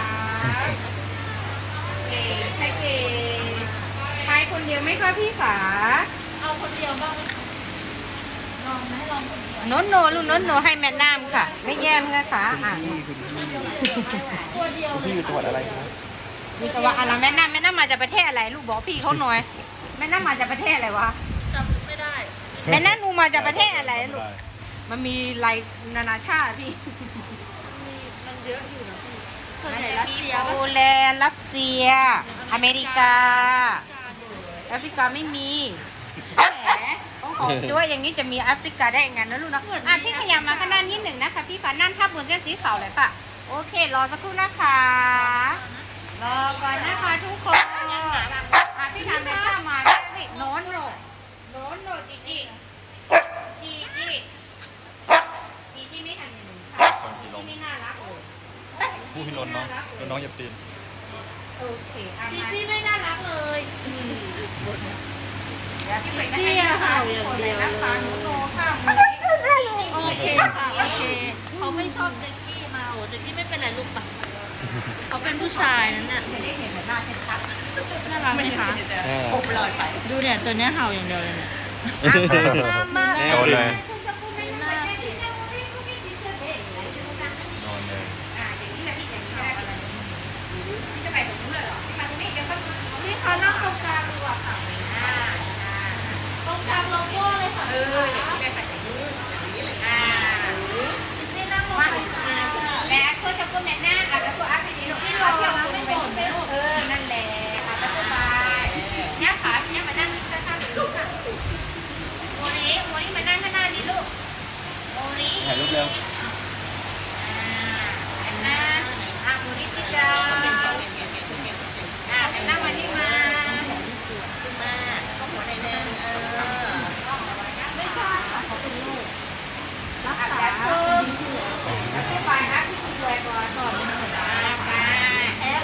เก่งใครคนเดียวไหมคะพี่ขาเอาคนเดียวบ้างไหมลองคนเดียวโน้นให้แม่น้ำค่ะไม่แย่งนะคะพี่อยู่จังหวัดอะไรครับอยู่จังหวัดอะไรแม่น้ำมาจากประเทศอะไรลูกบอกพี่เขาหน่อยแม่น้ำมาจากประเทศอะไรวะจำไม่ได้แม่น้ำหนูมาจากประเทศอะไรลูกมันมีลายนานาชาติพี่มันเยอะอยู่นะพี่ส่วนใหญ่รัสเซียโปแลนด์รัสเซียอเมริกาแอฟริกาไม่มีแหมต้องขอช่วยอย่างนี้จะมีแอฟริกาได้ยังไงนะลูกนะพี่ขยับมาข้างหน้านิดหนึ่งนะคะพี่ฟ้านั่นทับบนเส้นสีขาวเลยป่ะโอเครอสักครู่นะคะรอก่อนนะคะทุกคนพี่ทำเป็นข้ามาสิโน้นโนจีไม่ทำอย่างนี้ค่ะจีไม่น่ารักเลยผู้พิรนน้องยับตีนโอเคจีไม่น่ารักเลยเดี๋ยวพี่เปิดจะให้นะคะคนเลยนะคะหนูโตค่ะโอเคค่ะโอเคเขาไม่ชอบแจ็คกี้มาโอ้แจ็คกี้ไม่เป็นไรลูกปะเขาเป็นผู้ชายนั่นน่ะไม่ได้เห็นแบบหน้าชัดๆน่ารักไหมคะดูเนี่ยตัวเนี้ยเห่าอย่างเดียวเลยเนี่ยมาโดนเลยหน้าสินอนเลยพี่จะไปตรงนู้นเลยเหรอพี่มาตรงนี้เดี๋ยวพี่เขานั่งตรงกลางดีกว่าค่ะตรงกลางโลโก้เลยค่ะอย่างนี้เลยค่ะอย่างนี้นี่นั่งลงมาแล้วก็ช็อกโกแลตหน้าแล้วก็อัพดีๆพี่รอที่เราไม่บ่นนั่นแหละแล้วก็ไปเนี่ยขาเนี่ยมานั่งข้างๆลูกค่ะโมริมานั่งข้างหน้านี้ลูกโมริถ่ายรูปเร็วโมริสิจ้านั่งมานี่มาก็หัวในเนินไม่ใช่ค่ะเขาเป็นลูกรักษาเพิ่มแล้วก็ไปนะที่คุณรวยก่อนไปแอบ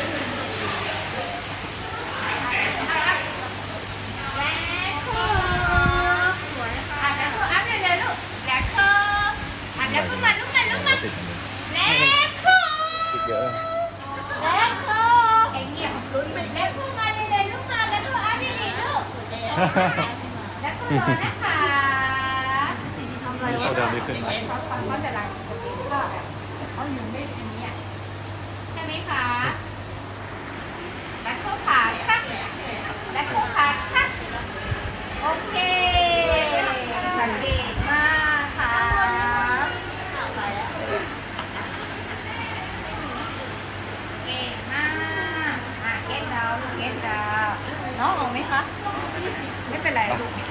สวยค่ะแล้วก็อัพเลยลูกแล้วก็แล้วก็มาลูกมาแล้วก็ติดเยอะแล้วก็ไอ้เงี้ยแล้วก็มาเลยลูกมาแล้วก็อัพดีๆลูกแล้วก็รอนะคะทำอะไรเขาเดินไม่ขึ้นมาเขาจะรังคนอื่นก็แบบเขาอยู่ไม่ทีนี้ใช่ไหมคะแล้วก็ขาค่ะแล้วก็ขาค่ะโอเคสังเกตมากค่ะเก่งมากเก็ตดาว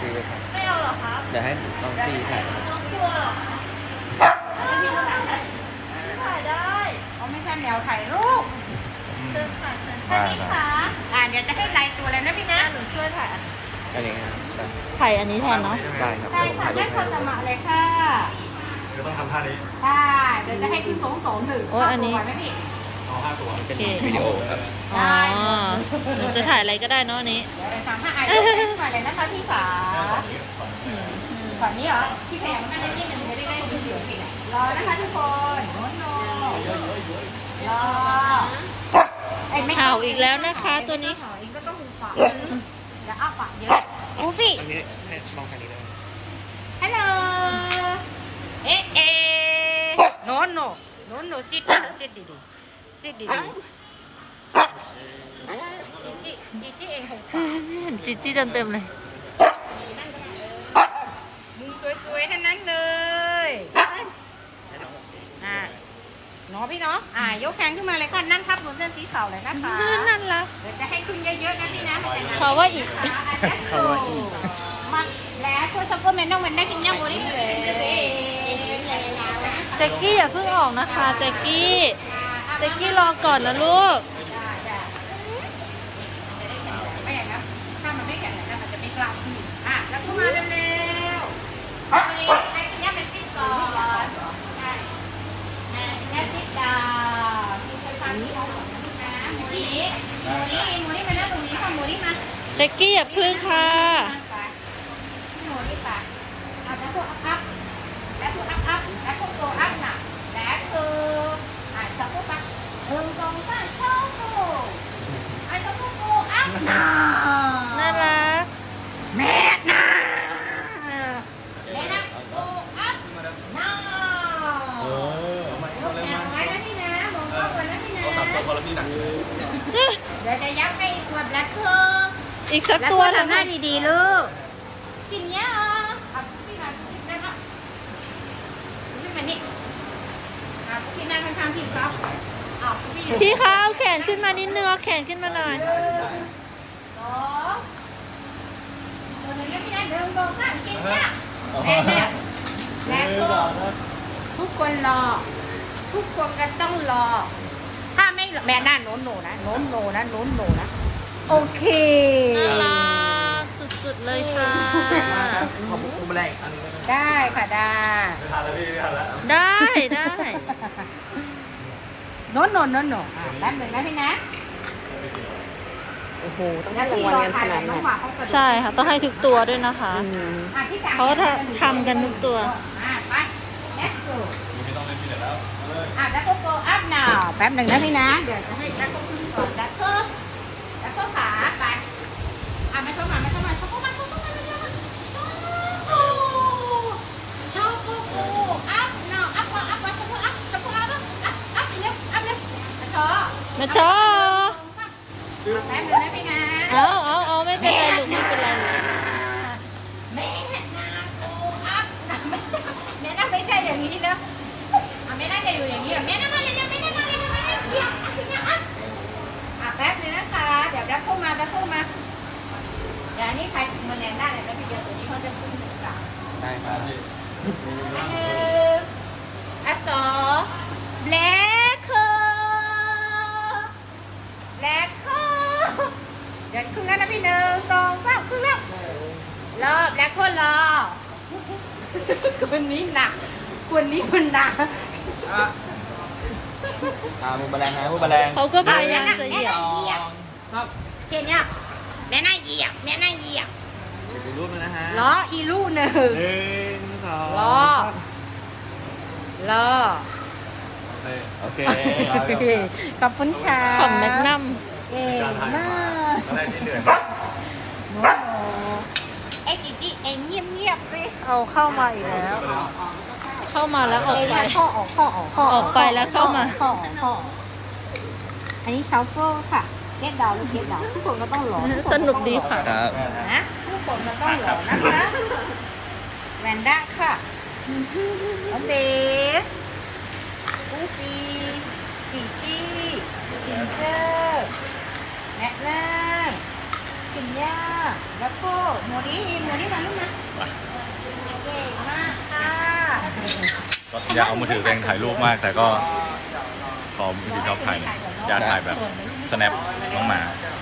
ซีไปครับไม่เอาเหรอครับเดี๋ยวให้น้องซีถ่ายน้องกลัวเหรอไม่มีถ่ายได้ถ่ายได้เขาไม่ใช่แนวถ่ายรูปเชิญค่ะเชิญได้ค่ะได้พี่คะเดี๋ยวจะให้ไลน์ตัวเลยนะพี่นะหนูช่วยถ่ายอันนี้ครับถ่ายอันนี้แทนเนาะได้ครับได้ผมค่ะถ่ายรูได้ปคนสมัครเลยค่ะคือต้องทำท่านี้ใช่เดี๋ยวจะให้ขึ้น1 โอ้ยอันนี้ไหมพี่เอา5 ตัวเป็นวิดีโอครับอ๋อหนูจะถ่ายอะไรก็ได้เนาะอันนี้เดี๋ยวเราทำให้ไอ้ขึ้นมาเลยนะคะพี่ขาฝั่งนี้เหรอพี่ขยับมาได้นิดนึงจะได้ดูเสียงสิรอนะคะทุกคนโน้นรอไม่เห่าอีกแล้วนะคะตัวนี้เห่าอีกก็ต้องหูฝาอย่าอ้าปากเยอะอูฟี่อันนี้ให้ลองทางนี้ได้ไหมฮัลโหลเอ๊ะโน้นซิดดีซิดดีจีเองของเห็นจีจี้เต็มๆเลยมุมสวยๆทั้งนั้นเลยเนาะพี่เนาะยกแขนขึ้นมาเลยค่ะนั่งทับบนเส้นสีขาวเลยนะคะนั่นละเดี๋ยวจะให้ขึ้นเยอะๆนะพี่นะเขาว่าอีกมาแล้วตัวช็อกโกแลตน้องมันได้กินย่างโมนี่เลยแจ็กกี้อย่าเพิ่งออกนะคะแจ็กกี้รอก่อนนะลูกไม่อย่างนั้นถ้ามันไม่แข็งมันจะไม่กล้าขึ้นแล้วก็มาเร็วๆวันนี้ไอ้กินย่างเป็นซิปก่อนย่างซิปดาวซิปไฟฟ้าที่เขาบอกนะหมูนี่มาแล้วตรงนี้ค่ะหมูนี่มาแจ็กกี้อย่าเพิ่งค่ะหมูนี่ป่ะแล้วพวกอัพแล้วพวกอัพแล้วพวกโกอัพน่ะแล้วคือสักพวกป่ะ2 3ชอบโกสักพวกโกอัพน่ะน่ารักแม่น่ะโกอัพน่ะยกแขนไว้นะพี่นะมองกล้องไว้นะพี่นะเอา3 ตัวคนละพี่หนักเดี๋ยวจะยักให้ตัวแบล็คคืออีกสักแล้วตัตัว วทำทำหหน้าน้าดีดีๆลูกทีเนี้ยพี่มาพี่ได้ปะพี่มานี่พี่นั่งข้างๆพี่ครับพี่อยู่พี่คะเอาแขนขึ้นมานิดนึงเอาแขนขึ้นมาหน่อย 2ตัวนึงพี่ได้1 2 3กินเนี่ยแล้วก็ทุกคนรอทุกคนก็ต้องรอถ้าไม่แม่หน้าโน้นโหนะโน้นโหนะโอเคน่ารักสุดๆเลยค่ะขอบคุณแรงอันนี้ได้ค่ะได้ได้ได้โน้นแป๊บหนึ่งนะพี่นะโอ้โห ต้องให้รางวัลกันขนาดนั้นใช่ค่ะต้องให้ทุกตัวด้วยนะคะ เขาทำกันทุกตัวไป let's go แล้วก็ go up now แป๊บหนึ่งนะพี่นะเดี๋ยวจะให้แล้วก็ขึ้นก่อนแล้วก็ขาไปมาชกมาเร็วๆชกกู up now up ชกกู up เร็วมาชอมาชอแป๊บนึงนะพี่นะเอาไม่เป็นไรลูกไม่เป็นไรลูกแม่นาโกอัพไม่ใช่แม่นาไม่ใช่อย่างนี้นะแม่นาจะอยู่อย่างนี้แม่นามาเลยแม่นามาเลยเดี๋ยวแป๊บนึงนะคะเดี๋ยวเข้ามาเดี๋ยวนี้ใครมาแรงได้เลยแล้วพี่เดียวตัวนี้เขาจะขึ้นหนึ่งสามได้ครับ 2 black เดี๋ยวขึ้นแล้วนะพี่1 2 3ขึ้นแล้วรอบแล้วก็รอคนนี้หนักมันหนักมือแมลงนะมือแมลงเขาก็พยายามจะเหยียบครับเทียนเนี่ยแม่น่าเหยียบเดี๋ยวดูรูปเลยนะฮะล้ออีลู่หนึ่ง 1 2 รอโอเคขอบคุณค่ะของแมกนัมเก่งมากตอนแรกที่เหนื่อยโน้ไอ้จีเอ็งเงียบสิเอาเข้ามาอีกแล้ว เข้ามาแล้วออกไปข้อออกออกไปแล้วเข้ามาข้ออันนี้ชาเฟอร์ค่ะเก็ตดาวหรือเก็ตดาวทุกคนก็ต้องหล่อสนุกดีค่ะครับนะทุกคนก็ต้องหล่อนะคะแวนด้าค่ะน้องเบสอูฟีจีจี้จิงเจอร์แมกนัมเคนยาแล้วก็โมริมาลูกนะเก่งมากค่ะอยากเอามือถือตัวเองถ่ายรูปมาก แต่ก็ขอมือถือชอบถ่ายหน่อยอยากถ่ายแบบ snap น้องหมา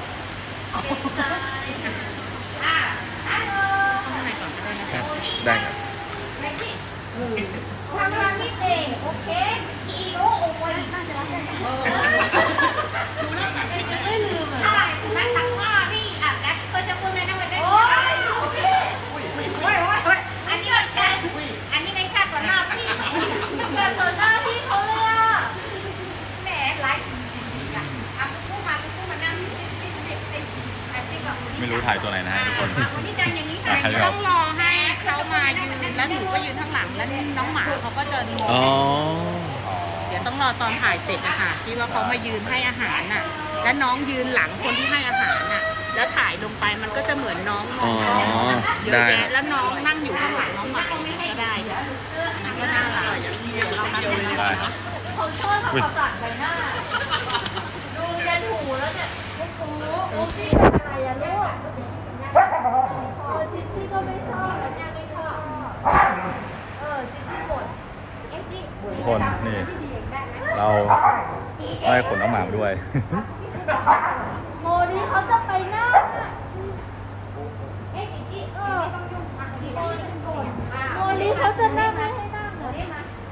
ได้ครับทำงานไม่เก่งโอเคอีโอโอ้ยน่าจะรักกันไม่ลืมใช่นักสักผ้าพี่อ่ะแล้วก็จะพูดในนั้นมันได้โอ้ยโอเคอันนี้มันชัดอันนี้ไม่ชัดกว่าหน้าพี่เกิดต่อหน้าพี่เขาเลยอ่ะแหมไลฟ์จริงๆอ่ะอ่ะพูดมานั่งสิกับไม่รู้ถ่ายตัวไหนนะฮะทุกคนคนที่จังอย่างนี้ค่ะต้องรอให้เขามายืนแล้วหนูก็ยืนข้างหลังแล้วน้องหมาเขาก็จะมองอ๋อเดี๋ยวต้องรอตอนถ่ายเสร็จอะค่ะที่ว่าเขามายืนให้อาหารน่ะ แล้วน้องยืนหลังคนที่ให้อาหารน่ะ แล้วถ่ายลงไปมันก็จะเหมือนน้องมองกล้องเยอะแยะแล้วน้องนั่งอยู่ข้างหลังน้องหมาก็ได้ค่ะอันนั้นก็น่ารักเดี๋ยวเรานัดกันนะเขาชอบเขาสั่นใบหน้าดูยันหูแล้วเนี่ยไม่รู้โอ้พี่อะไรอะลูกจิ๊จี้ก็ไม่ชอบแล้วเนี่ยไม่ชอบจิ๊จี้หมดจิ๊ทุกคนนี่ เราได้ขนน้องหมามาด้วยโมนี่เขาจะไปหน้าจิ๊ต้องยุ่งโมนี่เขาจะนั่งให้นั่งเหรอ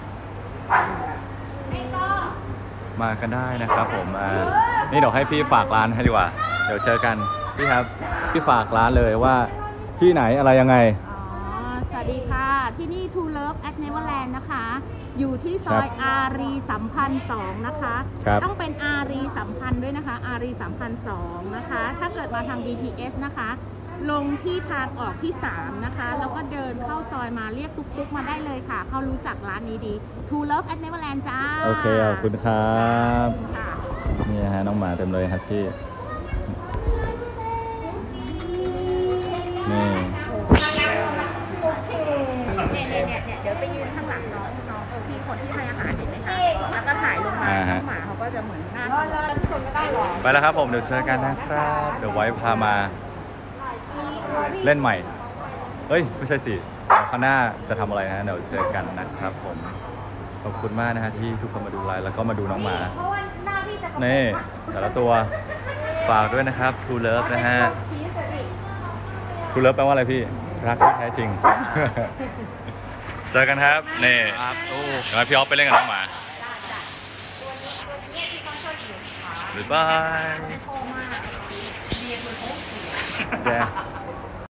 ไม่ก็มากันได้นะครับผมนี่เดี๋ยวให้พี่ฝากร้านให้ดีกว่า เดี๋ยวเจอกันพี่ครับพี่ฝากร้านเลยว่าที่ไหนอะไรยังไงสวัสดีค่ะ ที่นี่ To Love at Neverland นะคะ อยู่ที่ซอยอารีสัมพันธ์2นะคะครับต้องเป็นอารีสัมพันธ์ด้วยนะคะ อารีสัมพันธ์2นะคะ ถ้าเกิดมาทาง BTS นะคะ ลงที่ทางออกที่3นะคะ แล้วก็เดินเข้าซอยมาเรียกตุ๊กๆมาได้เลยค่ะ เขารู้จักร้านนี้ดี To Love at Neverland จ้าโอเคขอบคุณครับค่ะนี่ฮะน้องหมาเต็มเลยฮัสกี้นี่เนี่ยเดี๋ยวไปยืนข้างหลังน้องพี่คนที่ให้อาหารเห็นไหมคะ แล้วก็ถ่ายลงมาน้องหมาเขาก็จะเหมือนหน้าทุกคนก็ได้หรอไปแล้วครับผมเดี๋ยวเจอกันนะครับ เดี๋ยวไว้พามาเล่นใหม่เฮ้ยไม่ใช่สิเดี๋ยวข้างหน้าจะทำอะไรนะเดี๋ยวเจอกันนะครับผมขอบคุณมากนะฮะที่ทุกคนมาดูไลฟ์แล้วก็มาดูน้องหมาเพราะว่าหน้าพี่จะนี่แต่ละตัวฝากด้วยนะครับ True Love นะฮะ True Love แปลว่าอะไรพี่รักที่แท้จริง เจอกันครับนี่ครับเดี๋ยวพี่ออฟไปเล่นกับน้องหมาบ๊ายบายแย่